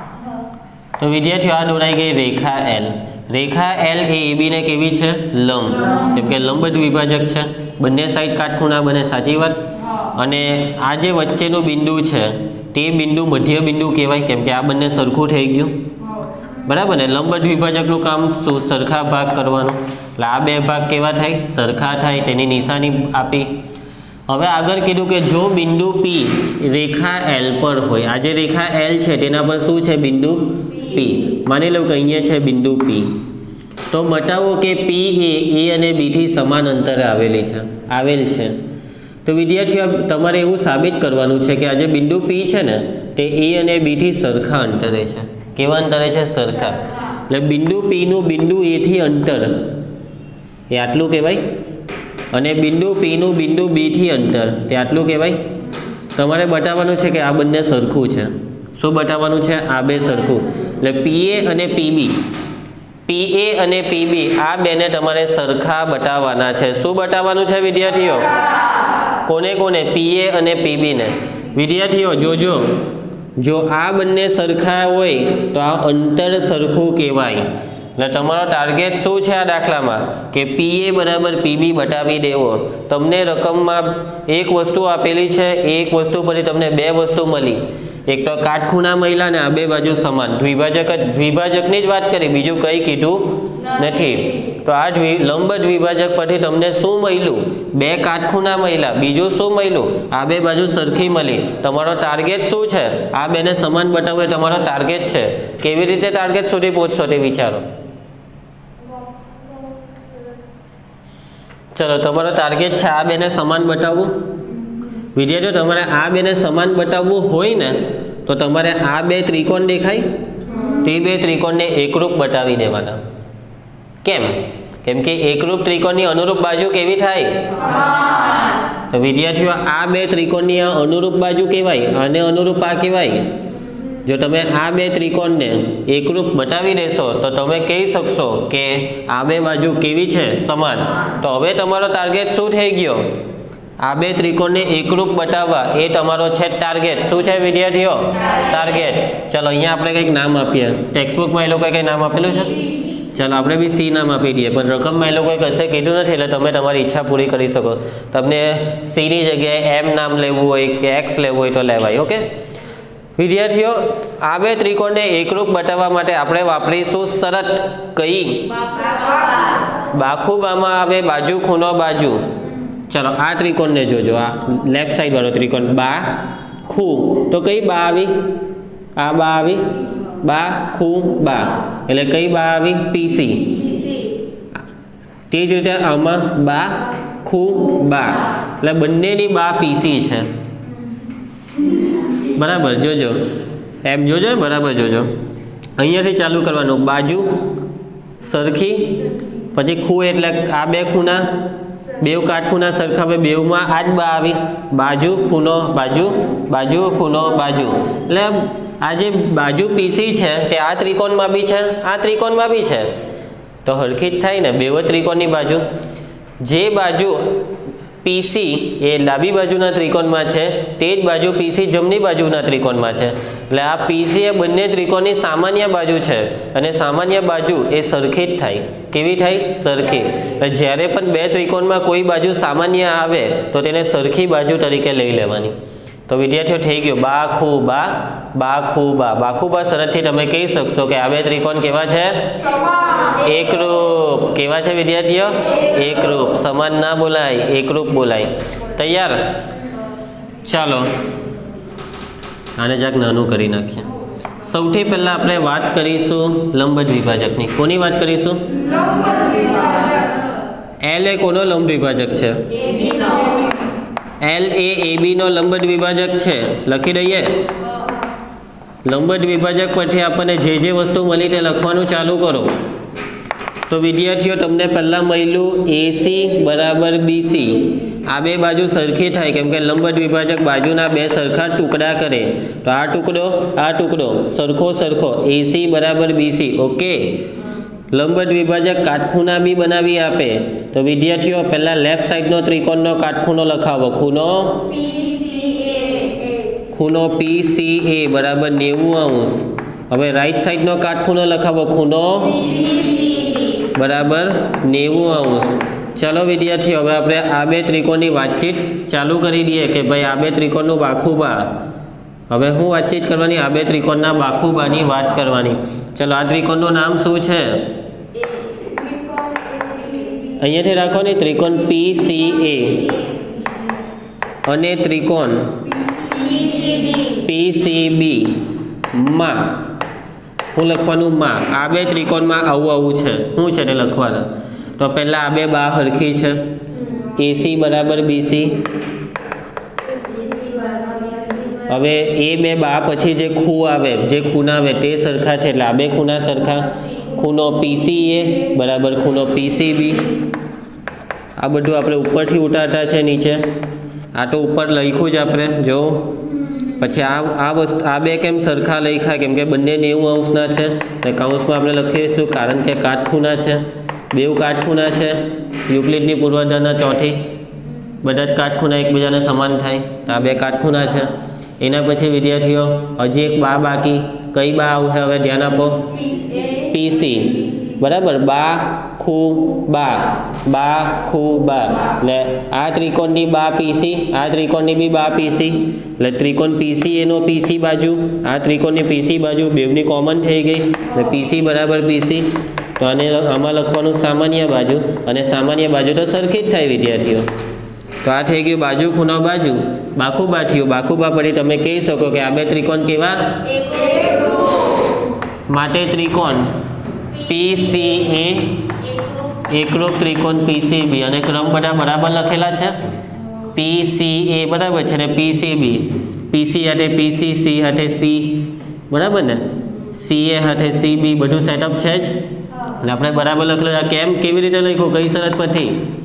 તો વિદ્યાર્થીઓ આ દોરાઈ ગઈ રેખા એલ. રેખા એલ એ એ બીને કેવી છે? લંબ. કેમ કે લંબ દ્વિભાજક છે, બંને સાઈડ કાટખૂણા બને. સાચી વાત? અને આ જે વચ્ચેનું બિંદુ છે તે બિંદુ મધ્ય બિંદુ કહેવાય, કેમ કે આ બંને સરખું થઈ ગયું. બરાબર ને? લંબ દ્વિભાજકનું કામ શું? સરખા ભાગ કરવાનું. એટલે આ બે ભાગ કેવા થાય? સરખા થાય. તેની નિશાની આપી. હવે આગળ કીધું કે જો બિંદુ પી રેખા એલ પર હોય, આ જે રેખા એલ છે તેના પર શું છે? બિંદુ પી. માની લો કે અહીંયા છે બિંદુ પી. તો બતાવો કે પી એ એ અને બી થી સમાન અંતરે આવેલી છે આવેલ છે. તો વિદ્યાર્થીઓ તમારે એવું સાબિત કરવાનું છે કે આ જે બિંદુ પી છે ને તે એ અને બી થી સરખા અંતરે છે. કેવા અંતરે છે? સરખા. એટલે બિંદુ પી નું બિંદુ એ થી અંતર એ આટલું કહેવાય અને બિંદુ પી નું બિંદુ બી થી અંતર તે આટલું કહેવાય. તમારે બતાવવાનું છે કે આ બંને સરખું છે. શું બતાવવાનું છે? આ બે સરખું. એટલે પી એ અને પીબી, પી એ અને પીબી આ બેને તમારે સરખા બતાવવાના છે. શું બતાવવાનું છે વિદ્યાર્થીઓ? કોને કોને? પી એ અને પીબી ને. વિદ્યાર્થીઓ જોજો, જો આ બંને સરખા હોય તો આ અંતર સરખું કહેવાય. એટલે તમારો ટાર્ગેટ શું છે આ દાખલામાં? કે પી એ બરાબર પીબી બતાવી દેવો. તમને રકમમાં એક વસ્તુ આપેલી છે, એક વસ્તુ પરથી તમને બે વસ્તુ મળી. એક તો કાટખૂણા મળ્યા ને આ બે બાજુ સમાન. દ્વિભાજક દ્વિભાજકની જ વાત કરી, બીજું કંઈ કીધું નથી. तो आ लंब द्विभाजक परथी तमने शुं मळ्युं? बे काटखूणा मळ्या। बीजुं शुं मळ्युं? आ बे बाजू सरखी मळी। तमारो टार्गेट शुं छे? आ बेने समान बतावो ए तमारो टार्गेट छे। केवी रीते टार्गेट सुधी पहोंचशो ते विचारो। चलो तमारो टार्गेट छे आ बेने समान बतावવું। विद्यार्थीओ तमारे आ बेने समान बतावવું होय ने तो तमारे आ बे त्रिकोण देखाय ते बे त्रिकोणने एकरूप बतावी देवाना। केम? केम के एकरूप त्रिकोणनी अनुरूप बाजू केवी थाय? समान। तो विद्यार्थीओ आ बे त्रिकोणनी आ अनुरूप बाजू केवाय आने अनुरूप आ केवाय। जो तमे आ बे त्रिकोणने एकरूप बतावी देशो तो तमे कही शकशो के आ बे बाजू केवी छे? समान। तो हवे तमारो टार्गेट शुं थई गयो? आ बे त्रिकोणने एकरूप बताववा ए तमारो छे टार्गेट। शुं छे विद्यार्थीओ? टार्गेट। चलो अहींया आपणे कंईक नाम आपीए। टेक्स्टबुकमां ए लोकोए कंई नाम आपेलुं छे? चलो आपणे बी सी नाम आपी दीए, पण रकममां ए लोकोए कशे कीधुं नथी એટલે તમે તમારી ઈચ્છા પૂરી કરી શકો। તમને સી ની જગ્યાએ એમ નામ લેવું હોય કે એક્સ લેવું હોય તો લેવાય। ઓકે વિદ્યાર્થીઓ, આ બે ત્રિકોણને એકરૂપ બતાવવા માટે આપણે વાપરીશું શરત કઈ? બાખુબામાં આવે બાજુ ખૂણો બાજુ। चलो आ त्रिकोण ने जोजो, आ लेफ्ट साइड वाळो त्रिकोण बा खू, तो कई बा आवी? आ बा आवी, बा खू बा एटले कई बा आवी? पीसी। ते ज रीते आमां बा खू बा एटले बंनेनी बा पीसी छे। बराबर जोजो, एम जोजो बराबर जोजो। अहींयाथी चालू करवानुं, बाजू सरखी, पछी खू एटले आ बे खूणा, बेव काटखूणा सरखा, बेवमां आज बा आवी, बाजू खूणो बाजू, बाजू खूणो बाजू। એટલે આ જે બાજુ પીસી છે તે આ ત્રિકોણમાં બી છે, આ ત્રિકોણમાં બી છે, તો હરખી જ થાય ને બેવ ત્રિકોણની બાજુ। જે બાજુ પીસી એ ડાબી બાજુના ત્રિકોણમાં છે તે જ બાજુ પીસી જમણી બાજુના ત્રિકોણમાં છે। એટલે આ પીસી એ બંને ત્રિકોણની સામાન્ય બાજુ છે અને સામાન્ય બાજુ એ સરખી જ થાય। કેવી થાય? સરખી। જ્યારે પણ બે ત્રિકોણમાં કોઈ બાજુ સામાન્ય આવે તો તેને સરખી બાજુ તરીકે લઈ લેવાની। तो विद्यार्थीओ थई गयो बा खू बा, बा खू बा। बाखूबा शरतथी तमे कही शकशो के आ बे त्रिकोण केवा छे? समान। एकरूप। केवा छे विद्यार्थीओ? एकरूप। समान ना बोलाय, एकरूप बोलाय। तैयार? चालो आने जक नाનું કરી નાખીએ। સૌથી પહેલા આપણે વાત કરીશું લંબ દ્વિભાજકની। કોની વાત કરીશું? લંબ દ્વિભાજક। L એ કોનો લંબ દ્વિભાજક છે? A B નો। L ए ए बी नो लंब द्विभाजक है। लखी दईए। लंब द्विभाजक परथी आपने जे जे वस्तु मळी ते लखवानुं चालू करो। तो विद्यार्थीओ तमने पहला मळ्युं ए सी बराबर बी सी। आ बे बाजू सरखी थाय केम के लंब द्विभाजक बाजूना बे सरखा टुकड़ा करे। तो आ टुकड़ो आ टुकड़ो सरखो सरखो ए सी बराबर बी सी। ओके लंब द्विभाजक काटखूणा बी बनावी आपे। तो विद्यार्थीओ पहला लेफ्ट साइड नो त्रिकोण नो काटखूणो लखावो। खूणो पी सी ए, खूणो पी सी ए बराबर नेवु अंश। हवे राइट साइड नो काटखूणो लखावो। खूणो पी सी बी बराबर नेवु अंश। चलो विद्यार्थीओ हवे आपणे आ बे त्रिकोणनी वातचीत चालू करी दीए के भाई आ बे त्रिकोणनुं बाखुबा। हवे हुं वातचीत करवानी? आ बे त्रिकोणना बाखुबानी वात करवानी। चलो आ त्रिकोणनुं नाम शुं छे? अहींयाथी राखो ने त्रिकोण पी सी ए अने त्रिकोण पी सी बी मां हुं लखवानुं मां। आ बे त्रिकोणमां आवुं आवुं छे, शुं छे ते लखवानुं। तो पहला आ बे बा हरखी छे। ए सी बराबर बी सी। हवे ए बे बा पछी जे खू आवे, जे खूणा आवे ते सरखा छे એટલે આ બે ખૂણા સરખા। ખૂણો पी सी ए बराबर ખૂણો पी सी बी। आ बधुं आपणे उपरथी उतारता छे नीचे। आ तो ऊपर लख्युं ज आपणे जो। पछी आ आ वस्तु आ बे केम सरखा लख्या केम के बंने नेवु अंशना छे ने काउंसमां आपणे लखीशुं कारण के काटखूणा छे, बेव काटखूणा छे। युक्लिडनी पूर्वधारणा चौथी बधा ज काटखूणा एकबीजाने समान थाय। तो आ बे काटखूणा छे। एना पछी विद्यार्थीओ हजी एक बा बाकी। कई बा आवशे? हवे ध्यान आपो। पी सी बराबर बा खू बा, बा खू बा એટલે આ ત્રિકોણની બા પીસી, આ ત્રિકોણની બી બા પીસી એટલે ત્રિકોણ પીસી એનો પીસી બાજુ, આ ત્રિકોણની પીસી બાજુ બેવની કોમન થઈ ગઈ એટલે પીસી બરાબર પીસી। तो आने आमां लखवानुं सामान्य बाजू अने सामान्य बाजू तो सरखी ज थाय विद्यार्थीओ। तो आ थई गयुं बाजू खूणो बाजू। बाखुबा थयुं। बाखुबा पछी तमे कही शको के आ बे त्रिकोण केवा माटे त्रिकोण पीसीए एकरूप त्रिकोण पीसीबी अने क्रम बधा बराबर लखेला छे। पीसीए बराबर छे ने पीसीबी पीसी हाथे पीसी सी हाथे सी बराबर ने सीए हाथे सीबी बधुं सेटअप छे ज એટલે આપણે બરાબર લખેલું આ કેમ કેવી રીતે લખ્યું કઈ શરત પરથી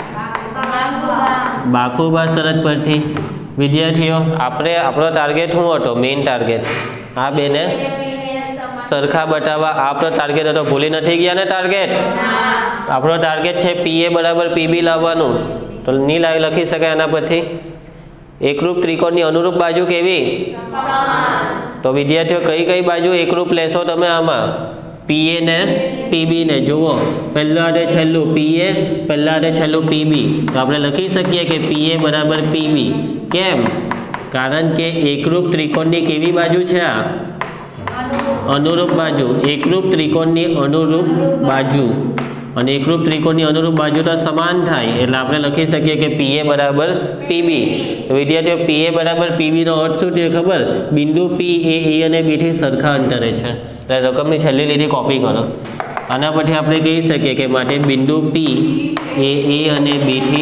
બાખુબા શરત પરથી। વિદ્યાર્થીઓ આપણે આપણો ટાર્ગેટ શું હતો મેઇન ટાર્ગેટ આ બેને સરખા બતાવવા આપણો ટાર્ગેટ હતો ભૂલી નથી ગયા ને ટાર્ગેટ આપણો ટાર્ગેટ છે પીએ બરાબર પીબી લાવવાનું તો ની લાવી લખી શકાય આના પરથી એકરૂપ ત્રિકોણની અનુરૂપ બાજુ કેવી તો વિદ્યાર્થીઓ કઈ કઈ બાજુ એકરૂપ લેશો તમે આમાં पीए ने पीबी ने जुओ पहला हाथे छेल्लू पीए पहला हाथे छेल्लू पीबी तो आपणे लखी सकीए कि पीए बराबर पीबी केम कारण के एकरूप त्रिकोणनी केवी बाजू छे आ अनुरूप बाजू एकरूप त्रिकोणनी अनुरूप बाजू અને એકરૂપ ત્રિકોણની અનુરૂપ બાજુ તો સમાન થાય એટલે આપણે લખી શકીએ કે પીએ બરાબર પીબી। વિદ્યાર્થીઓ પીએ બરાબર પીબી નો અર્થ શું છે ખબર બિંદુ પી એ એ અને બી થી સરખા અંતરે છે એટલે રકમની છેલ્લી લીટી કોપી કરો આના પરથી આપણે કહી શકીએ કે માટે બિંદુ પી એ એ અને બી થી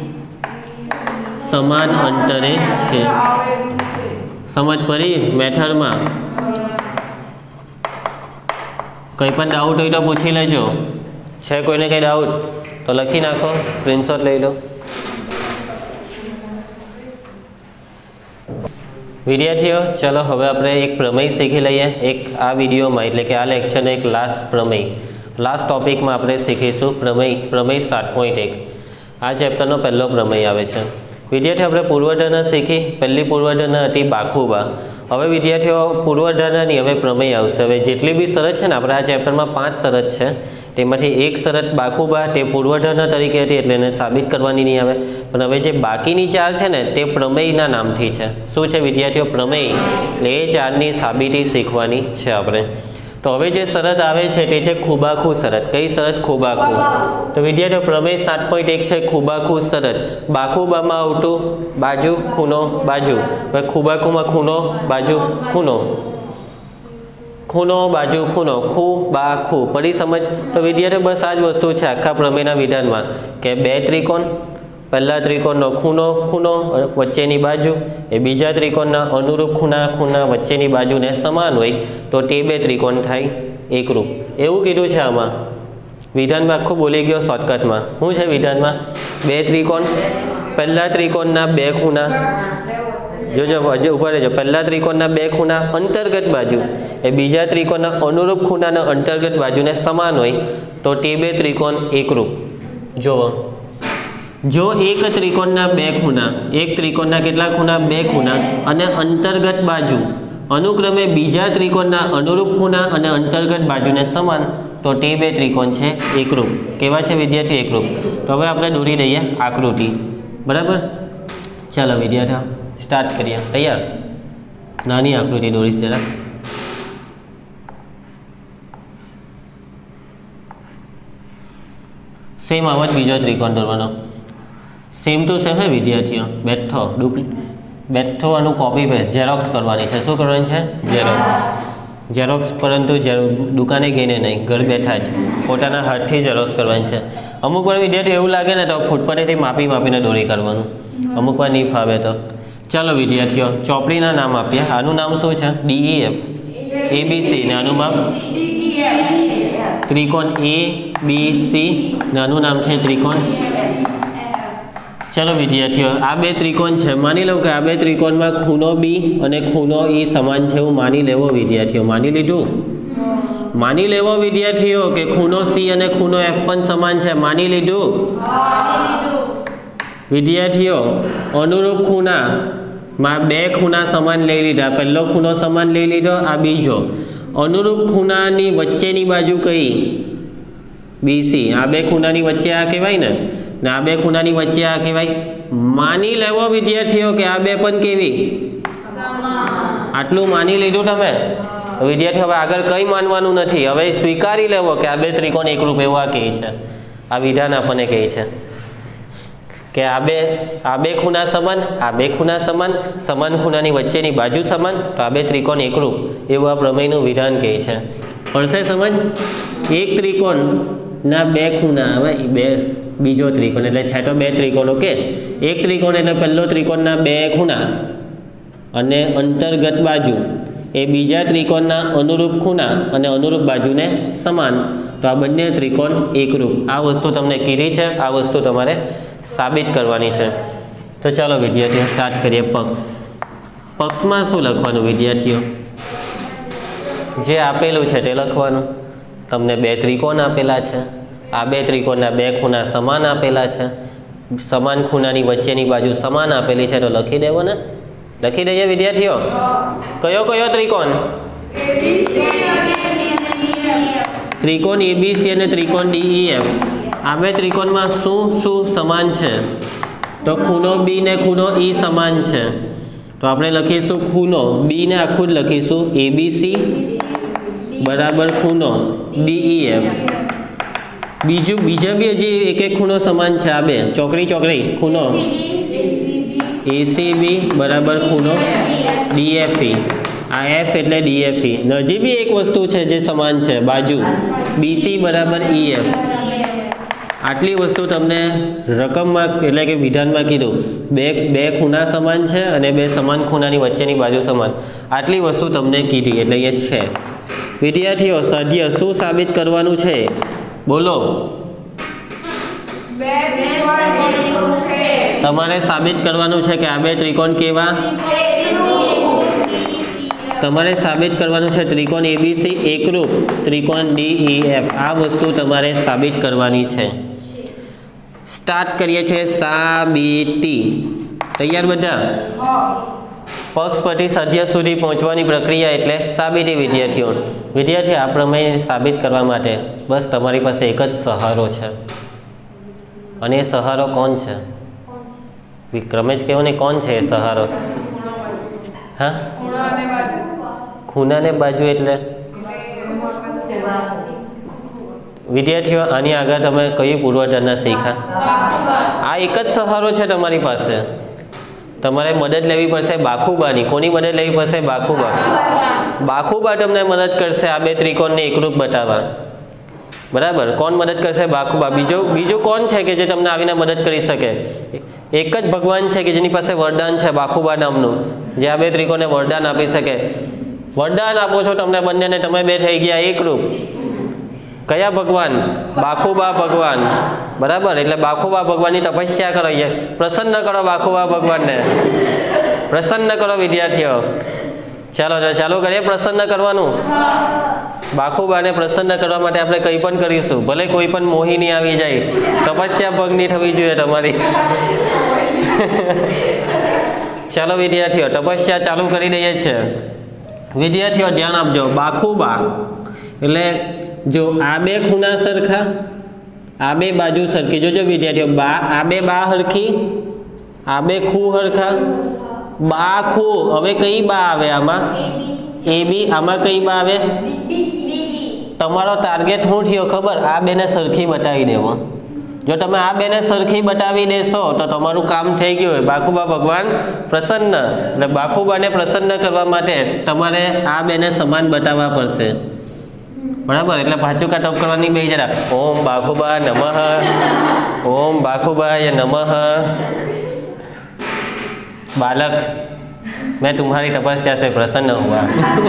સમાન અંતરે છે। સમજ પડી મેથડમાં કંઈ પણ ડાઉટ હોય તો પૂછી લેજો છે કોઈને કંઈ ડાઉટ તો લખી નાખો સ્ક્રીનશોટ લઈ લો। વિદ્યાર્થીઓ ચલો હવે આપણે એક પ્રમેય શીખી લઈએ એક આ વિડીયોમાં એટલે કે આ લેક્ચરનો એક લાસ્ટ પ્રમેય લાસ્ટ ટોપિકમાં આપણે શીખીશું પ્રમેય પ્રમેય સાત પોઈન્ટ એક આ ચેપ્ટરનો પહેલો પ્રમેય આવે છે। વિદ્યાર્થીઓ આપણે પૂર્વધારણા શીખી પહેલી પૂર્વધારણા હતી બાખુબા હવે વિદ્યાર્થીઓ પૂર્વધારણાની હવે પ્રમેય આવશે। હવે જેટલી બી શરત છે ને આપણે આ ચેપ્ટરમાં પાંચ શરત છે તેમાંથી એક શરત બાખુબા તે પૂર્વધારણા તરીકે હતી એટલે એને સાબિત કરવાની નહીં આવે પણ હવે જે બાકીની ચાર છે ને તે પ્રમેયના નામથી છે। શું છે વિદ્યાર્થીઓ પ્રમેય એટલે એ ચારની સાબિતી શીખવાની છે આપણે। તો હવે જે શરત આવે છે તે છે ખૂબાખૂ શરત કઈ શરત ખૂબાખૂ તો વિદ્યાર્થીઓ પ્રમેય સાત પોઈન્ટ એક છે ખૂબાખૂ શરત બાખુબામાં આવતું બાજુ ખૂણો બાજુ હવે ખૂબાખૂમાં ખૂણો બાજુ ખૂણો ખૂણો બાજુ ખૂણો ખૂ બા ખૂ પડી સમજ તો વિદ્યાર્થીઓ બસ આ જ વસ્તુ છે આખા પ્રમેયના વિધાનમાં કે બે ત્રિકોણ પહેલા ત્રિકોણનો ખૂણો ખૂણો વચ્ચેની બાજુ એ બીજા ત્રિકોણના અનુરૂપ ખૂણા ખૂણા વચ્ચેની બાજુને સમાન હોય તો તે બે ત્રિકોણ થાય એકરૂપ એવું કીધું છે આમાં વિધાનમાં આખું બોલી ગયો શોર્ટકટમાં શું છે વિધાનમાં બે ત્રિકોણ પહેલા ત્રિકોણના બે ખૂણા जो जो हजे उभा रहो पहला त्रिकोणना बे खूणा अंतर्गत बाजू ए बीजा त्रिकोणना अनुरूप खूणाना अंतर्गत बाजूने समान होय तो ते बे त्रिकोण एकरूप। जो जो एक त्रिकोणना बे खूणा एक त्रिकोणना केटला खूणा बे खूणा अने अंतर्गत बाजू अनुक्रमे बीजा त्रिकोणना अनुरूप खूणा अने अंतर्गत बाजूने समान तो ते बे त्रिकोण छे एकरूप। केवा छे विद्यार्थी एकरूप। तो हवे आपणे दोरी दઈએ आकृति बराबर। चलो विद्यार्थी स्टार्ट करिए तैयार नानी आकृति दोरीश जरा सेम आवत बीजो त्रिकोण दોરવાનો सेम टू सेम है विद्यार्थीओ बेठो डुप्ली बेठो आनु कॉपी पेस्ट जेरोक्स करवानी छे शुं करवानी छे जेरोक्स जेरोक्स परंतु दुकाने गईने नहीं घर बैठा ज पोताना हाथथी जेरोक्स करवानी छे। अमुक वार विद्यार्थी एवुं लागे ने तो फूटपट्टीथी मापी मापीने दोरी करवानुं अमुक वार नहीं फावे तो चलो विद्यार्थीओ चौपड़ीना नाम आप्या आनु नाम शुं छे डीईएफ एबीसी ने आनु नाम त्रिकोण ए बी सी ने आनु नाम छे त्रिकोण। चलो विद्यार्थीओ आ बे त्रिकोण छे मानी लो कि आ बे त्रिकोण में खूणो बी अने खूणो ई समान छे एवुं मानी लेवो विद्यार्थीओ मानी लीधुं मानी लेवो विद्यार्थीओ कि खूणो सी अने खूणो एफ पण समान छे मानी लीधुं विद्यार्थीओ अनुरूप खूणा में बे खूणा समान लई लीधा पहलो खूणो समान लई लीधो आ बीजो अनुरूप खूणानी वच्चेनी बाजू कई बीसी आ बे खूणानी वच्चे आ कहेवाय ने ने आ बे खूणानी वच्चे आ कहेवाय मानी लेवो विद्यार्थीओ के आ बे पण केवी समान आटलू मानी लीधुं तमे વિદ્યાર્થીઓ હવે આગળ કંઈ માનવાનું નથી, હવે સ્વીકારી લેવો કે આ બે ત્રિકોણ એકરૂપ એવા કહે છે. આ વિધાન આપણને કહે છે કે આ બે આ બે ખૂણા સમાન, આ બે ખૂણા સમાન, સમાન ખૂણાની વચ્ચેની બાજુ સમાન, તો આ બે ત્રિકોણ એકરૂપ એવું આ પ્રમેયનું વિધાન કહે છે. પડશે સમજ? એક ત્રિકોણના બે ખૂણા આવે, બે બીજો ત્રિકોણ એટલે છે તો બે ત્રિકોણ. ઓકે, એક ત્રિકોણ એટલે પહેલો ત્રિકોણના બે ખૂણા અને અંતર્ગત બાજુ એ બીજા ત્રિકોણના અનુરૂપ ખૂણા અને અનુરૂપ બાજુને સમાન, તો આ બંને ત્રિકોણ એકરૂપ. આ વસ્તુ તમને કીધી છે, આ વસ્તુ તમારે સાબિત કરવાની છે. તો ચાલો વિદ્યાર્થીઓ સ્ટાર્ટ કરીએ. પક્ષ. પક્ષમાં શું લખવાનું વિદ્યાર્થીઓ? જે આપેલું છે તે લખવાનું. તમને બે ત્રિકોણ આપેલા છે, આ બે ત્રિકોણના બે ખૂણા સમાન આપેલા છે, સમાન ખૂણાની વચ્ચેની બાજુ સમાન આપેલી છે, તો લખી દેવો ને. લખી દઈએ વિદ્યાર્થીઓ. કયો કયો ત્રિકોણ? ત્રિકોણ એબીસી અને ત્રિકોણ ડીઈએફ. આ બે ત્રિકોણમાં શું શું સમાન છે? તો ખૂણો બી ને ખૂણો ઈ સમાન છે, તો આપણે લખીશું ખૂણો બી ને આખું જ લખીશું એબીસી બરાબર ખૂણો ડીઈએફ. બીજું બીજા બી હજી એક એક ખૂણો સમાન છે. આ બે ચોકડી ચોકડી ખૂણો એસીબી બરાબર ખૂણો ડીએફઈ. આ એફ એટલે ડીએફઈ. હજી બી એક વસ્તુ છે જે સમાન છે, બાજુ બીસી બરાબર ઈએફ. આટલી વસ્તુ તમને રકમમાં એટલે કે વિધાનમાં કીધું. બે બે ખૂણા સમાન છે અને બે સમાન ખૂણાની વચ્ચેની બાજુ સમાન. આટલી વસ્તુ તમને કીધી એટલે એ છે. વિદ્યાર્થીઓ સદ્ય શું સાબિત કરવાનું છે? બોલો. તમારે સાબિત કરવાનું છે કે આ બે ત્રિકોણ કેવા? તમારે સાબિત કરવાનું છે ત્રિકોણ એબીસી એકરૂપ ત્રિકોણ ડીઈએફ. આ વસ્તુ તમારે સાબિત કરવાની છે. સ્ટાર્ટ કરીએ છીએ સાબિતી. તૈયાર બધા? પક્ષ પરથી સદ્ય સુધી પહોંચવાની પ્રક્રિયા એટલે સાબિતી. વિદ્યાર્થીઓ વિદ્યાર્થીઓ આ પ્રમેય સાબિત કરવા માટે બસ તમારી પાસે એક જ સહારો છે, અને એ સહારો કોણ છે? વિક્રમે જ કહેવું ને, કોણ છે એ સહારો? હા, ખૂણા ને બાજુ એટલે વિદ્યાર્થીઓ આની આગળ તમે કયું પૂર્વધારણા શીખ્યા? આ એક જ સહારો છે તમારી પાસે. તમારે મદદ લેવી પડશે બાખુબાની. કોની મદદ લેવી પડશે? બાખુબા. બાખુબા તમને મદદ કરશે આ બે ત્રિકોણને એકરૂપ બતાવવા. બરાબર, કોણ મદદ કરશે? બાખુબા. બીજું બીજું કોણ છે કે જે તમને આવીને મદદ કરી શકે? એક જ ભગવાન છે કે જેની પાસે વરદાન છે, બાખુબા નામનું, જે આ બે ત્રિકોણને વરદાન આપી શકે. વરદાન આપો છો તમને બંનેને, તમે બે થઈ ગયા એકરૂપ. કયા ભગવાન? બાખુબા ભગવાન. બરાબર, એટલે બાખુબા ભગવાનની તપસ્યા કરો, પ્રસન્ન કરો બાખુબા ભગવાનને. પ્રસન્ન કરો વિદ્યાર્થીઓ. ચાલો ચાલુ કરીએ પ્રસન્ન કરવાનું. બાખુબાને પ્રસન્ન કરવા માટે આપણે કંઈ પણ કરીશું, ભલે કોઈ પણ મોહિની આવી જાય, તપસ્યા ભંગની થવી જોઈએ તમારી. ચાલો વિદ્યાર્થીઓ તપસ્યા ચાલુ કરી દઈએ છીએ. વિદ્યાર્થીઓ ધ્યાન આપજો. બાખુબા એટલે જો આ બે ખૂણા સરખા, આ બે બાજુ સરખી. જોજો વિદ્યાર્થીઓ, બા આ બે બા હરખી, આ બે ખૂ હરખા. બા ખૂ, હવે કઈ બા આવે આમાં? એ બી. આમાં કઈ બા આવે? તમારો ટાર્ગેટ શું થયો ખબર? આ બેને સરખી બતાવી દેવો. જો તમે આ બેને સરખી બતાવી દેશો તો તમારું કામ થઈ ગયું હોય. બાખુબા ભગવાન પ્રસન્ન. એટલે બાખુબાને પ્રસન્ન કરવા માટે તમારે આ બેને સમાન બતાવવા પડશે. બરાબર, એટલે ભાચુકા ટપ કરવાની બે જરા. ઓમ બાખુબા નમઃ, ઓમ બાખુબાય નમઃ. बालक, मैं तुम्हारी तपस्या से प्रसन्न हुआ.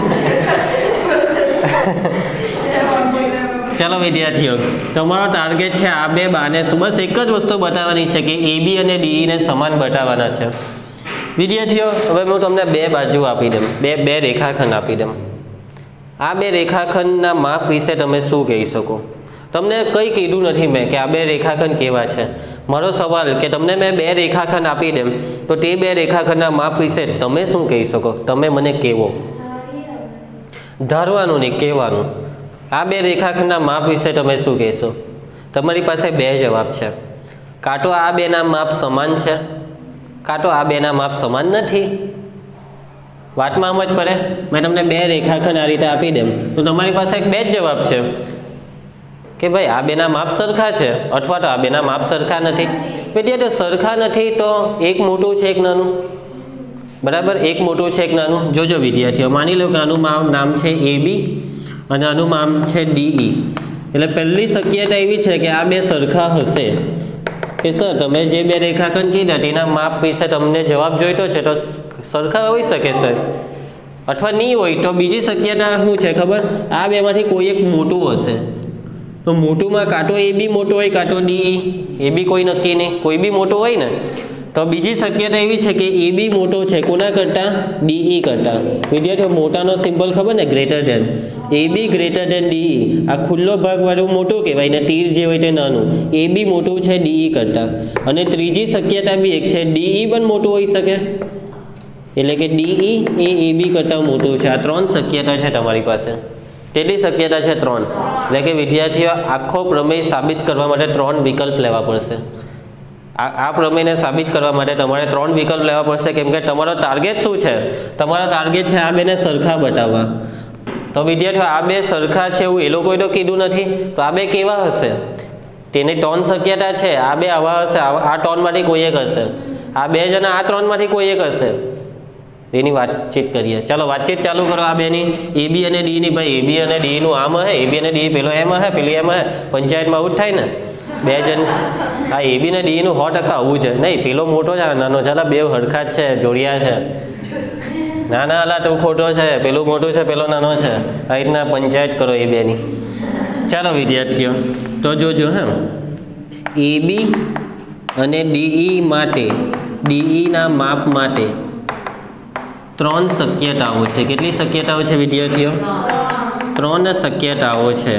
चलो विद्यार्थियों, તમારો ટાર્ગેટ છે આ બે બાને બસ એક જ વસ્તુ બતાવવાની છે કે એ બી અને ડી ને સમાન બતાવવાના છે. વિદ્યાર્થીઓ હવે હું તમને બે બાજુ આપી દઉં, બે બે રેખાખંડ આપી દઉં. આ બે રેખાખંડના માપ વિશે તમે શું કહી શકો? તમને કંઈ કીધું નથી મેં કે આ બે રેખાખંડ કેવા છે. મારો સવાલ કે તમને મેં બે રેખાખંડ આપી દઉં તો તે બે રેખાખંડના માપ વિશે તમે શું કહી શકો? તમે મને કહેવો. ધારવાનું નહીં, કહેવાનું. આ બે રેખાખંડના માપ વિશે તમે શું કહેશો? તમારી પાસે બે જવાબ છે. કાં તો આ બેના માપ સમાન છે, કાં તો આ બેના માપ સમાન નથી. વાતમાં સમજ પડે? મેં તમને બે રેખાખંડ આ રીતે આપી દેમ તો તમારી પાસે બે જ જવાબ છે કે ભાઈ આ બેના માપ સરખા છે અથવા તો આ બેના માપ સરખા નથી. વિદ્યાર્થીઓ સરખા નથી તો એક મોટું છે એક નાનું, બરાબર? એક મોટું છે એક નાનું. જોજો વિદ્યાર્થીઓ, માની લો કે આનું નામ છે એ બી અને આનું નામ છે ડીઈ. એટલે પહેલી શક્યતા એવી છે કે આ બે સરખા હશે. કે સર તમે જે બે રેખાખંડ કીધા તેના માપ વિશે તમને જવાબ જોઈતો છે તો સરખા હોઈ શકે સર, અથવા નહીં હોય તો બીજી શક્યતા શું છે ખબર? આ બેમાંથી કોઈ એક મોટું હશે. તો મોટુંમાં કાં તો એ બી મોટો હોય કાં તો ડીઈ. એ બી કોઈ નક્કી નહીં, કોઈ બી મોટો હોય ને તો બીજી શક્યતા એવી છે કે એ બી મોટો છે કોના કરતાં? ડીઈ કરતાં. વિદ્યાર્થીઓ મોટાનો સિમ્બોલ ખબર ને? Greater than. A B greater than DE. આ ખુલ્લો ભાગવાળું મોટું કહેવાય ને તીર જે હોય તે નાનું. એ બી મોટું છે ડીઈ કરતાં. અને ત્રીજી શક્યતા બી એક છે, ડીઈ પણ મોટું હોઈ શકે. એટલે કે ડીઈ એ એ બી કરતાં મોટું છે. આ ત્રણ શક્યતા છે તમારી પાસે. કેટલી શક્યતા છે? ત્રણ. એટલે કે વિદ્યાર્થીઓ આખો પ્રમેય સાબિત કરવા માટે ત્રણ વિકલ્પ લેવા પડશે. આ આ પ્રમેયને સાબિત કરવા માટે તમારે ત્રણ વિકલ્પ લેવા પડશે, કેમ કે તમારો ટાર્ગેટ શું છે? તમારો ટાર્ગેટ છે આ બેને સરખા બતાવવા. તો વિદ્યાર્થીઓ આ બે સરખા છે એવું એ લોકોએ તો કીધું નથી, તો આ બે કેવા હશે? તેની ત્રણ શક્યતા છે. આ બે આવા હશે, આ ત્રણમાંથી કોઈ એક હશે. આ બે જણા આ ત્રણમાંથી કોઈ એક હશે. એની વાતચીત કરીએ. ચાલો વાતચીત ચાલુ કરો આ બેની, એ બી અને ડીની. ભાઈ એ બી અને ડીનું આમ હે, એ બી અને ડી પેલો એમ હે, પેલી એમ હે. પંચાયતમાં આવું જ થાય ને? બે જણ આ એ બી ને ડીનું સો ટકા આવું છે. નહીં, પેલો મોટો છે નાનો, ચાલો બે હરખા જ છે, જોડિયા છે. ના ના અલા તું ખોટો છે, પેલું મોટું છે પેલો નાનો છે. આ રીતના પંચાયત કરો એ બેની. ચાલો વિદ્યાર્થીઓ તો જોજો હે, એ બી અને ડીઈ માટે, ડીઈના માપ માટે ત્રણ શક્યતાઓ છે. કેટલી શક્યતાઓ છે વિદ્યાર્થીઓ? ત્રણ શક્યતાઓ છે.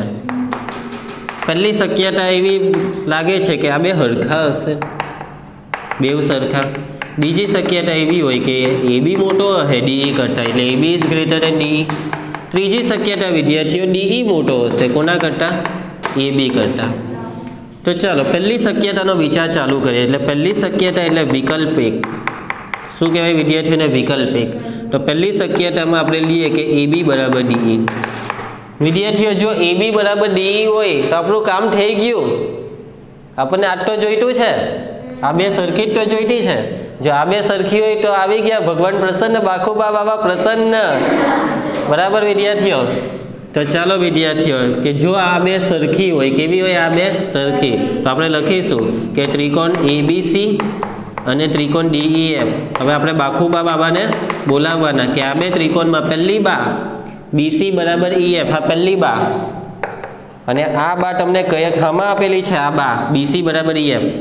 પહેલી શક્યતા એવી લાગે છે કે આ બે હરખા હશે, બેવ સરખા. બીજી શક્યતા એવી હોય કે એ બી મોટો હશે ડીઈ કરતાં, એટલે A B is greater than DE. ત્રીજી શક્યતા વિદ્યાર્થીઓ ડીઈ મોટો હશે કોના કરતાં? એ બી કરતાં. તો ચાલો પહેલી શક્યતાનો વિચાર ચાલુ કરીએ. એટલે પહેલી શક્યતા એટલે વિકલ્પ એક. શું કહેવાય વિદ્યાર્થીઓને? વિકલ્પ એક. તો પહેલી શક્યતામાં આપણે લઈએ કે એ બી બરાબર ડીઈ. વિદ્યાર્થીઓ જો એ બી બરાબર ડીઈ હોય તો આપણું કામ થઈ ગયું. આપણને આ તો જોઈતું છે, આ બે સરખી જ તો જોઈતી છે. જો આ બે સરખી હોય તો આવી ગયા ભગવાન પ્રસન્ન, બાખુબા બાબા પ્રસન્ન. બરાબર વિદ્યાર્થીઓ? તો ચાલો વિદ્યાર્થીઓ કે જો આ બે સરખી હોય, કેવી હોય? આ બે સરખી. તો આપણે લખીશું કે ત્રિકોણ એ બી સી અને ત્રિકોણ ડીઈ એફ. હવે આપણે બાખુબા બાબાને બોલાવવાના કે આ બે ત્રિકોણમાં પહેલી બા બીસી બરાબર ઈ એફ, આ પહેલી બા. અને આ બા તમને કયા ખામાં આપેલી છે? આ બા બીસી બરાબર ઈ એફ.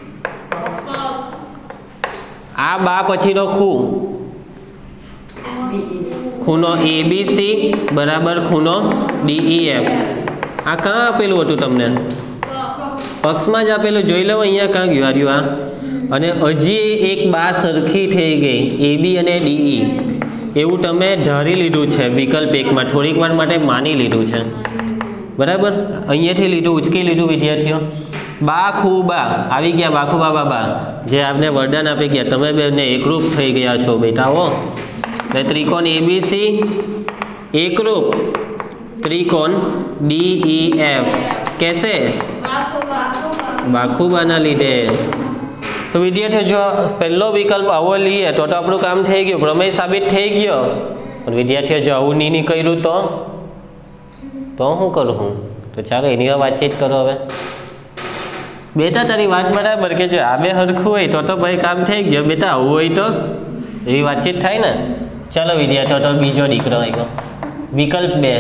આ બા પછીનો ખૂ, ખૂણો એ બી સી બરાબર ખૂણો ડીઈ એફ. આ કાં આપેલું હતું તમને? પક્ષમાં જ આપેલું. જોઈ લો અહીંયા કાં ગયું આવ્યું આ. અને હજી એક બા સરખી થઈ ગઈ, એ બી અને ડીઈ. એવું તમે ધારી લીધું છે વિકલ્પ એકમાં, થોડીક વાર માટે માની લીધું છે. બરાબર? અહીંયાથી લીધું, ઉચકી લીધું વિદ્યાર્થીઓ. બા ખૂ બા આવી ગયા, બાખુ બાબા બા જે આપને વરદાન આપી ગયા. તમે બેને એકરૂપ થઈ ગયા છો બેટાઓ. એટલે ત્રિકોણ એબીસી એકરૂપ ત્રિકોણ ડીઈ એફ कैसे? બાખુબાના લીધે. તો વિદ્યાર્થીઓ જો પહેલો વિકલ્પ આવો લઈએ તો તો આપણું કામ થઈ ગયું, પ્રમેય સાબિત થઈ ગયો. પણ વિદ્યાર્થીઓ જો આવું નહીં નહીં કર્યું તો તો શું કરું હું? તો ચાલો એની વાતચીત કરો હવે. બેટા તારી વાત બરાબર કે જો આ બે હરખું હોય તો તો ભાઈ કામ થઈ ગયો. બેટા આવું હોય તો એવી વાતચીત થાય ને. ચાલો વિદ્યાર્થીઓ તો બીજો દીકરો આવી ગયો. વિકલ્પ બે.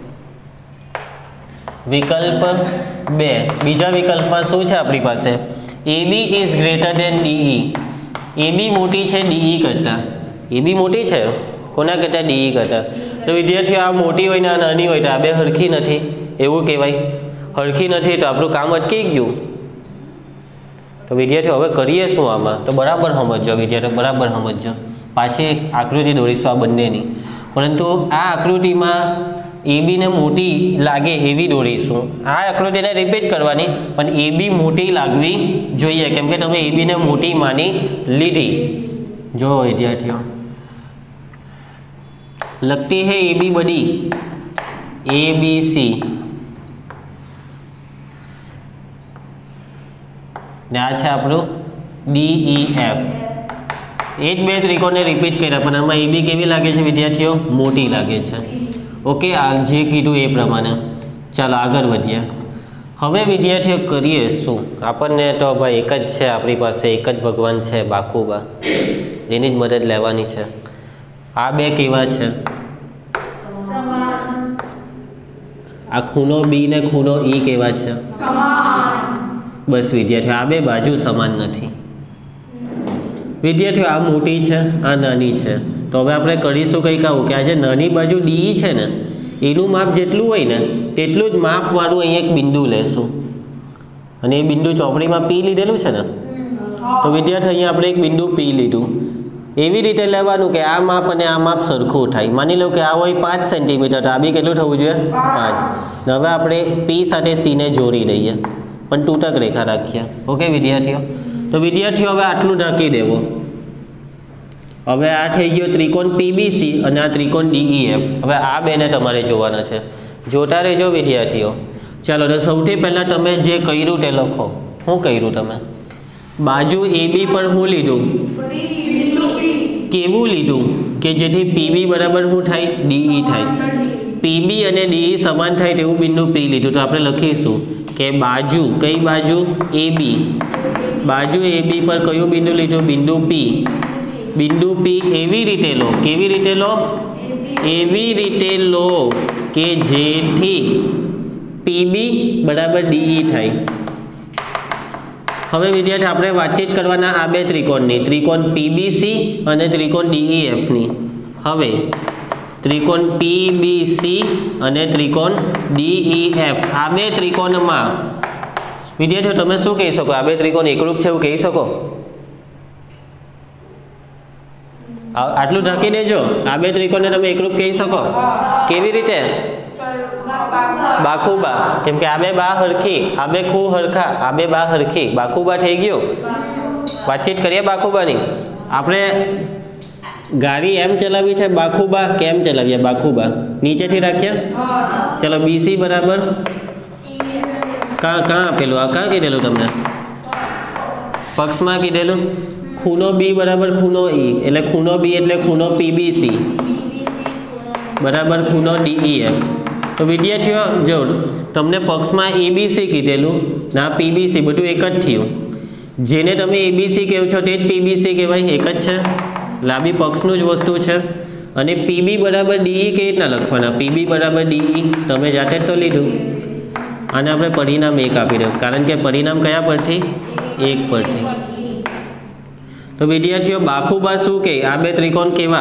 વિકલ્પ બે બીજા વિકલ્પમાં શું છે આપણી પાસે? A B is greater than DE. A B મોટી છે ડીઈ કરતાં. એ બી મોટી છે કોના કરતાં? ડીઈ કરતાં. તો વિદ્યાર્થીઓ આ મોટી હોય ને આ નાની હોય તો આ બે હરખી નથી એવું કહેવાય. હરખી નથી તો આપણું કામ અટકી ગયું. તો વિદ્યાર્થીઓ હવે કરીએ શું આમાં? તો બરાબર સમજજો વિદ્યાર્થીઓ, બરાબર સમજજો. પાછી એક આકૃતિ દોરીશું આ બંનેની, પરંતુ આ આકૃતિમાં એ બીને મોટી લાગે એવી દોરીશું. આ આકૃતિને રિપીટ કરવાની, પણ એ બી મોટી લાગવી જોઈએ, કેમ કે તમે એ બીને મોટી માની લીધી. જો વિદ્યાર્થીઓ लगती है ए बी बड़ी, ए बी सी ने आ छे आपणुं डी ई एफ। एक बे त्रिकोणने रिपीट कर्या पण आमां ए बी केवी लागे छे विद्यार्थीओ? मोटी लागे छे। ओके, आ जे कीधुं ए प्रमाणे। चालो आगळ वधीए। हवे विद्यार्थीओ करीए शुं? आपणने तो भाई एक ज छे, आपणी पासे एक ज भगवान छे बाखुबा, एनी ज मदद लेवानी छे। आ बे केवा छे? आ खूणो बी ने खूणो ई केवा छे? समान। बस विद्यार्थीओ आ बे बाजू समान नथी। विद्यार्थीओ आ मोटी छे, आ नानी छे, तो हवे आपणे करीशुं कंईक आवुं के आ जे नानी बाजू डी छे ने एनुं माप जेटલું હોય ને તેટલું જ માપવાળું અહીં એક બિંદુ લેશું અને એ બિંદુ ચોપડીમાં પી લીધેલું છે ને, તો વિદ્યાર્થી અહીંયા આપણે એક બિંદુ પી લીધું। એવી રીતે લેવાનું કે આ માપ અને આ માપ સરખું થાય। માની લો કે આ હોય પાંચ સેન્ટીમીટર, તો આ બી કેટલું થવું જોઈએ? પાંચ। હવે આપણે પી સાથે સી ને જોડી દઈએ, પણ તૂટક રેખા રાખીએ। ઓકે વિદ્યાર્થીઓ, તો વિદ્યાર્થીઓ હવે આટલું ઢાંકી દેવું। હવે આ થઈ ગયો ત્રિકોણ પીબીસી અને આ ત્રિકોણ ડીઈએફ। હવે આ બેને તમારે જોવાના છે, જોતા રહેજો વિદ્યાર્થીઓ। ચાલો તો સૌથી પહેલાં તમે જે કર્યું તે લખો। શું કર્યું તમે? બાજુ એ બી પર શું લીધું? કેવું લીધું કે જેથી પીબી બરાબર શું થાય? ડીઈ થાય। પીબી અને ડીઈ સમાન થાય તેવું બિંદુ પી લીધું, તો આપણે લખીશું કે બાજુ, કઈ બાજુ? એ બી। બાજુ એ બી પર કયું બિંદુ લીધું? બિંદુ પી। बिंदु पी एवी रीते लो, केवी रीते लो? एवी रीते लो के जेथी पीबी बराबर डीई थाय। हवे विद्यार्थी आपणे वातचीत करवाना आ बे त्रिकोणनी, त्रिकोण पीबीसी अने त्रिकोण डीईएफ नी। हवे त्रिकोण पीबीसी अने त्रिकोण डीईएफ आ बे त्रिकोणमां विद्यार्थीओ तमे शुं कही शको? आ बे त्रिकोण एकरूप छे एवुं कही शको? आटलू ढांकी देजो। आ बे त्रिकोणने तमे एकरूप कही शको? केवी रीते? बाखुबा। केम के आ बे बा हरखी, आ बे खू हरखा, आ बे बा हरखी, बाखुबा थई गयो। वातचीत करीए बाखुबानी। आपणे गाड़ी एम चलावी छे, बाखुबा केम चलावीए? बाखुबा नीचेथी राखीए। चलो बीसी बराबर का का आपेलुं? आ का कीधेलुं तमने? पक्षमां कीधेलुं। खूणो बी बराबर खूणो ई, एटले खूणो बी एटले खूणो पीबीसी बराबर खूणो डीईएफ। तो विद्यार्थीओ जो तमने पक्षमां एबीसी कीधेलुं ना पीबीसी, बधुं एक ज थयुं। जेने तमे एबीसी कहो छो ते ज पीबीसी कहेवाय, एक ज छे, लांबी पक्षनुं ज वस्तु छे। अने पीबी बराबर डीई केवी रीतना लखवाना? पीबी बराबर डीई तमे जाते ज तो लीधुं। आने आपणे परिणाम एक आपी दो, कारण के परिणाम कया परथी? एक परथी। तो विद्यार्थीओ बाखुबा शू के? आ बे त्रिकोण केवा?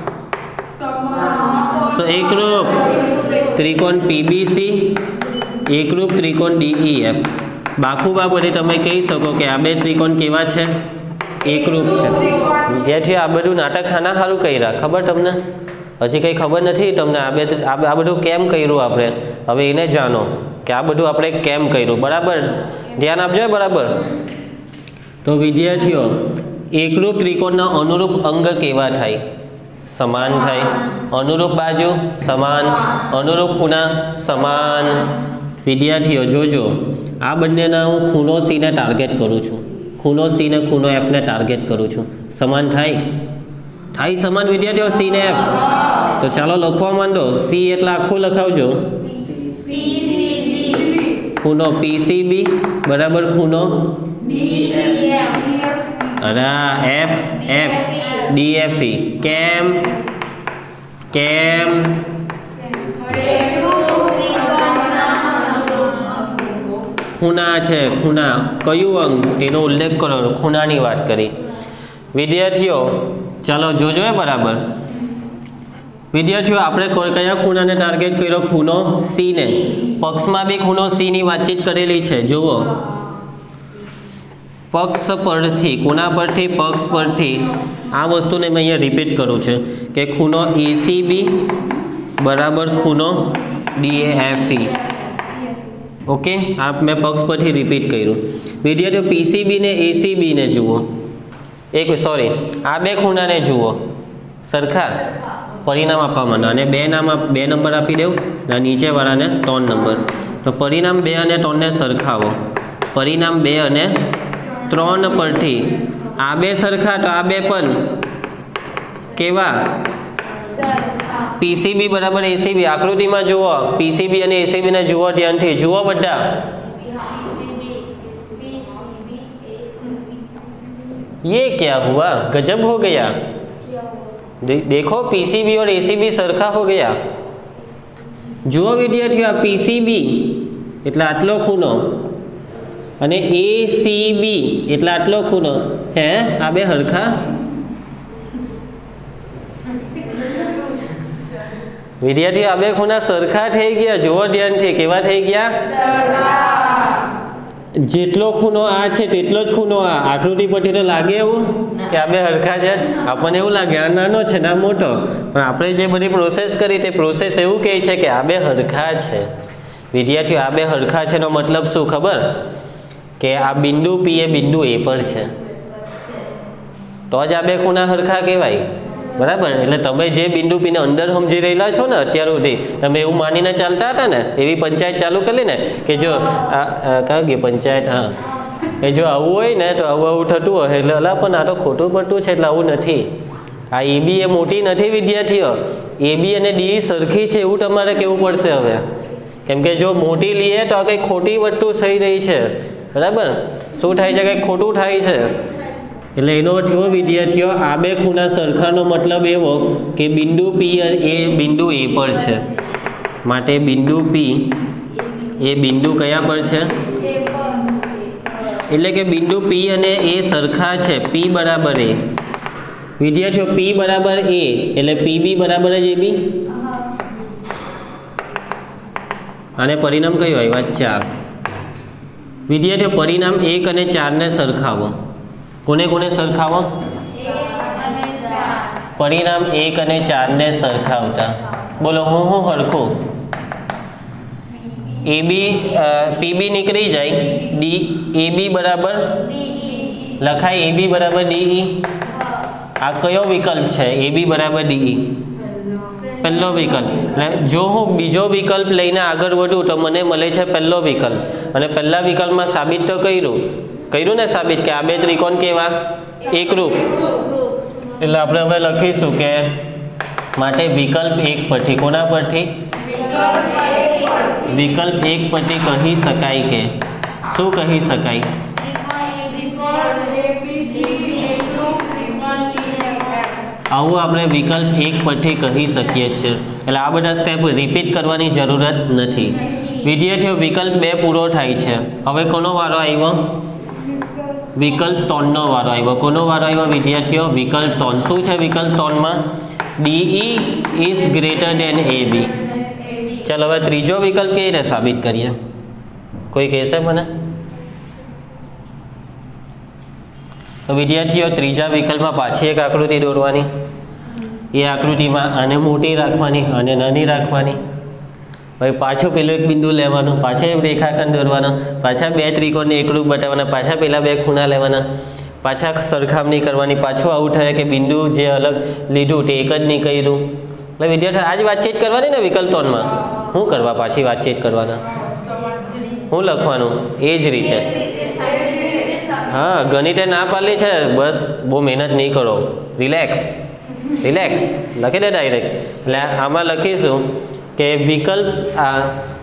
एकरूप। त्रिकोण पीबीसी एकरूप त्रिकोण डीईएफ। बाखुबा परथी तमे कही शको के आ बे त्रिकोण केवा छे? एकरूप छे। विद्यार्थीओ आ बधुं नाटक खाना हारू कर्या, खबर तमने? हजी कई खबर नहीं तमने? आ बे आ बधुं केम कर्युं आपणे? हवे एने जाणो के आ बधुं आपणे केम कर्युं। बराबर ध्यान आपजो। बराबर। तो विद्यार्थीओ एकरूप त्रिकोणना अनुरूप अंग केवा थाय? समान थाय। अनुरूप बाजू समान, अनुरूप खूणा समान। विद्यार्थीओ जोजो आ बंनेना हूँ खूणो सी ने टार्गेट करूँ छूं। खूणो सी ने खूणो एफ ने टार्गेट करूँ छूं। समान थाय? थाय समान विद्यार्थीओ सी ने एफ। तो चलो लखवा मांडो। सी एटले आखुं लखावजो। खूणो पीसीबी बराबर खूणो डीईएफ। अरे एफ एफ डीएफई केम केम खूणा छे। खूणा कयुं अंग तेनो उल्लेख करो। खूणानी वात करी। विद्यार्थीओ चलो जोजो बराबर। विद्यार्थीओ आपणे कया खूणाने टार्गेट कर्यो? खूणो सी ने। पक्षमां बी खूणो सी नी वातचीत करेली छे। जुओ पक्ष परथी, कोना परथी? पक्ष परथी। आ वस्तु ने मैं रिपीट करूँ छे कि खूणो एसीबी बराबर खूणो डीएफई। ओके, आप मैं पक्ष परथी रिपीट कर्युं। विद्यार्थीओ पीसीबी ने एसीबी ने जुओ। एक सॉरी आ बे खूणा ने जुओ सरखा। પરિણામ આપવા માંડો અને બે નામ બે નંબર આપી દેવું અને નીચેવાળાને ત્રણ નંબર. તો પરિણામ બે અને ત્રણને સરખાવો. પરિણામ બે અને ત્રણ પરથી આ બે સરખા તો આ બે પણ કેવા? પીસીબી બરાબર એસીબી. આકૃતિમાં જુઓ, પીસીબી અને એસીબી ને જુઓ ધ્યાનથી, જુઓ બધા. ये क्या हुआ? गजब हो गया. दे, देखो पीसीबी और एसीबी सरखा हो गया. जुओ विद्यार्थियों, आ पीसीबी એટલે આટલો ખૂણો અને એસીબી એટલે આટલો ખૂણો, હે આ બે હરખા? વિદ્યાર્થીઓ આ બે ખૂણા સરખા થઈ ગયા. જુઓ ધ્યાનથી, કેવા થઈ ગયા? જેટલો ખૂણો આ છે તેટલો જ ખૂણો આ. આકૃતિ પરથી તો લાગે એવું કે આ બે હરખા છે? આપણને એવું લાગે આ નાનો છે ને આ મોટો, પણ આપણે જે બધી પ્રોસેસ કરી તે પ્રોસેસ એવું કહે છે કે આ બે હરખા છે. વિદ્યાર્થીઓ આ બે હરખા છે નો મતલબ શું ખબર? કે આ બિંદુ પી એ બિંદુ એ પર છે, તો જ આ બે ખૂણા હરખા કહેવાય. બરાબર? એટલે તમે જે બિંદુ પીને અંદર સમજી રહેલા છો ને અત્યાર સુધી, તમે એવું માનીને ચાલતા હતા ને, એવી પંચાયત ચાલુ કરી ને કે જો આ કાં ગઈ પંચાયત, હા, એ જો આવું હોય ને તો આવું આવું થતું હોય એટલે અલા પણ આ તો ખોટું પડતું છે એટલે આવું નથી. આ એ બી એ મોટી નથી વિદ્યાર્થીઓ, એ બી અને ડી સરખી છે એવું તમારે કહેવું પડશે હવે. કેમ કે જો મોટી લઈએ તો કંઈક ખોટી વસ્તુ થઈ રહી છે. બરાબર? શું થાય છે? કંઈક ખોટું થાય છે. એટલે એનો અર્થ એવો વિદ્યાર્થીઓ, આ બે ખૂણા સરખાનો મતલબ એવો કે બિંદુ પી એ બિંદુ એ પર છે, માટે બિંદુ પી એ બિંદુ કયા પર છે? એટલે કે બિંદુ પી અને એ સરખા છે. પી બરાબર એ. વિદ્યાર્થીઓ પી બરાબર એ એટલે પી બી બરાબર જ એ બી. અને પરિણામ કયું આવ્યા? ચાર. વિદ્યાર્થીઓ પરિણામ એક અને ચારને સરખાવો. કોને કોને સરખાવો? પરિણામ એક અને ચારને સરખાવતા. બોલો હું હું હરખું? એ બી પીબી નીકળી જાય, ડી એ બી બરાબર લખાય, એ બી બરાબર ડીઈ. આ કયો વિકલ્પ છે? એ બી બરાબર ડીઈ, પહેલો વિકલ્પ. જો હું બીજો વિકલ્પ લઈને આગળ વધું તો મને મળે છે પહેલો વિકલ્પ, અને પહેલા વિકલ્પમાં સાબિત તો કર્યું કર્યું ને સાબિત કે આ બે ત્રિકોણ કેવા? એકરૂપ. એટલે આપણે હવે લખીશું કે માટે વિકલ્પ એક પરથી, કોના પરથી? વિકલ્પ એક પરથી કહી શકાય કે શું કહી શકાય? આવું આપણે વિકલ્પ એક પરથી કહી શકીએ છીએ. એટલે આ બધા સ્ટેપ રિપીટ કરવાની જરૂરત નથી. વિદ્યાર્થીઓ વિકલ્પ બે પૂરો થાય છે. હવે કોનો વારો આવ્યો? વિકલ્પ ત્રણનો વારો આવ્યો. કોનો વારો આવ્યો વિદ્યાર્થીઓ? વિકલ્પ ત્રણ. શું છે વિકલ્પ ત્રણમાં? DE is greater than A B. ચાલો હવે ત્રીજો વિકલ્પ કેવી રીતે સાબિત કરીએ? કોઈ કહેશે મને? તો વિદ્યાર્થીઓ ત્રીજા વિકલ્પમાં પાછી એક આકૃતિ દોરવાની. એ આકૃતિમાં આને મોટી રાખવાની અને નાની રાખવાની. પછી પાછું પેલું એક બિંદુ લેવાનું, પાછા એક રેખાખંડ દોરવાનો, પાછા બે ત્રિકોણને એકરૂપ બતાવવાના, પાછા પેલા બે ખૂણા લેવાના, પાછા સરખામણી કરવાની. પાછું આવું થાય કે બિંદુ જે અલગ લીધું તે એક જ નહીં કર્યું. એટલે વિદ્યાર્થી આ જ વાતચીત કરવાની ને વિકલ્પ ત્રણમાં. શું કરવા પાછી વાતચીત કરવાના? શું લખવાનું? એ જ રીતે. હા, ગણિતે ના પાડી છે, બસ બહુ મહેનત નહીં કરો, રિલેક્સ રિલેક્સ લખી દે ડાયરેક્ટ. એટલે આમાં લખીશું કે વિકલ્પ આ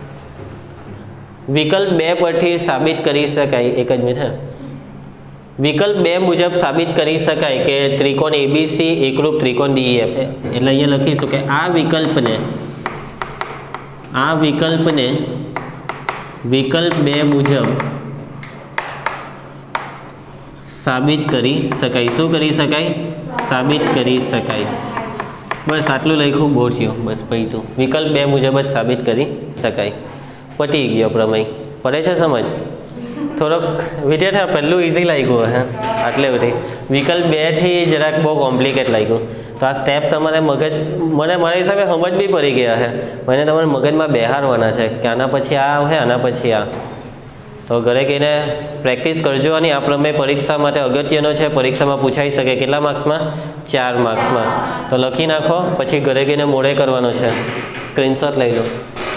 વિકલ્પ બે પરથી સાબિત કરી શકાય. એક જ મિનિટ. વિકલ્પ બે મુજબ સાબિત કરી શકાય કે ત્રિકોણ એબીસી એકરૂપ ત્રિકોણ ડીઈએફ. એટલે અહીંયા લખીશું કે આ વિકલ્પને આ વિકલ્પને વિકલ્પ બે મુજબ સાબિત કરી શકાય. શું કરી શકાય? સાબિત કરી શકાય. બસ આટલું લખ્યું, બહુ થયું. બસ પૈતું વિકલ્પ બે મુજબ જ સાબિત કરી શકાય. પતી ગયો પ્રમેય. પડે છે સમજ? થોડોક વિદ્યાર્થી પહેલું ઇઝી લાગ્યું હે આટલે બધી. વિકલ્પ બે થી જરાક બહુ કોમ્પ્લિકેટ લાગ્યું. તો આ સ્ટેપ તમારે મગજ મને મારા હિસાબે સમજ બી પડી ગયા છે. મને તમારે મગજમાં બેહારવાના છે કે આના પછી આ છે, આના પછી આ. તો ઘરે જઈને પ્રેક્ટિસ કરજો અને આ પ્રમેય પરીક્ષા માટે અગત્યનો છે, પરીક્ષામાં પૂછાઈ શકે. કેટલા માર્ક્સમાં? ચાર માર્ક્સમાં. તો લખી નાખો, પછી ઘરે જઈને મોડે કરવાનો છે. સ્ક્રીનશોટ લઈ લો.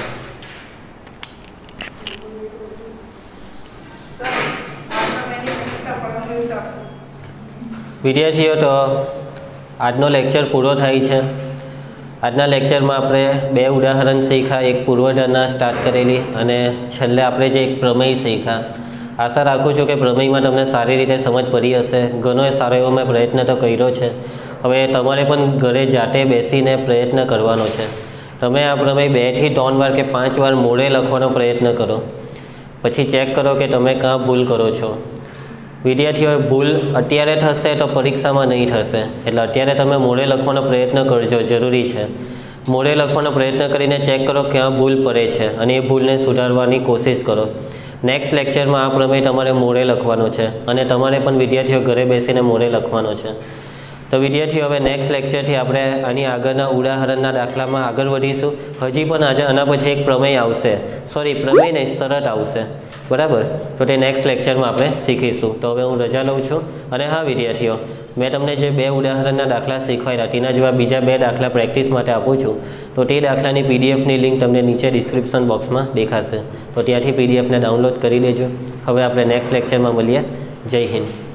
વિદ્યાર્થીઓ, તો આજનો લેક્ચર પૂરો થાય છે. આજના લેક્ચરમાં આપણે બે ઉદાહરણ શીખ્યા, એક પૂર્વધારણા સ્ટાર્ટ કરેલી અને છેલ્લે આપણે જે એક પ્રમેય શીખ્યા. આશા રાખું છું કે પ્રમેયમાં તમને સારી રીતે સમજ પડી હશે. ઘણો સારો એવો મેં પ્રયત્ન તો કર્યો છે. હવે તમારે પણ ઘરે જાતે બેસીને પ્રયત્ન કરવાનો છે. તમે આ પ્રમેય બેથી ત્રણ વાર કે પાંચ વાર મોડે લખવાનો પ્રયત્ન કરો, પછી ચેક કરો કે તમે ક્યાં ભૂલ કરો છો. વિદ્યાર્થીઓ, ભૂલ અત્યારે થશે તો પરીક્ષામાં નહીં થશે, એટલે અત્યારે તમે મોડે લખવાનો પ્રયત્ન કરજો, જરૂરી છે. મોડે લખવાનો પ્રયત્ન કરીને ચેક કરો ક્યાં ભૂલ પડે છે અને એ ભૂલને સુધારવાની કોશિશ કરો. નેક્સ્ટ લેક્ચરમાં આ પ્રમેય તમારે મોડે લખવાનો છે અને તમારે પણ વિદ્યાર્થીઓ ઘરે બેસીને મોડે લખવાનો છે. તો વિદ્યાર્થીઓ, હવે નેક્સ્ટ લેક્ચરથી આપણે આની આગળના ઉદાહરણના દાખલામાં આગળ વધીશું. હજી પણ આજે આના પછી એક પ્રમેય આવશે, સોરી પ્રમેય નહીં, શરત આવશે, બરાબર? તો તે નેક્સ્ટ લેક્ચરમાં આપણે શીખીશું. તો હવે હું રજા લઉં છું. અને હા વિદ્યાર્થીઓ, મેં તમને જે બે ઉદાહરણના દાખલા શીખવાડ્યા તેના જેવા બીજા બે દાખલા પ્રેક્ટિસ માટે આપું છું. તો તે દાખલાની પીડીએફની લિંક તમને નીચે ડિસ્ક્રિપ્શન બોક્સમાં દેખાશે. તો ત્યાંથી પીડીએફને ડાઉનલોડ કરી લેજો. હવે આપણે નેક્સ્ટ લેક્ચરમાં મળીએ. જય હિન્દ.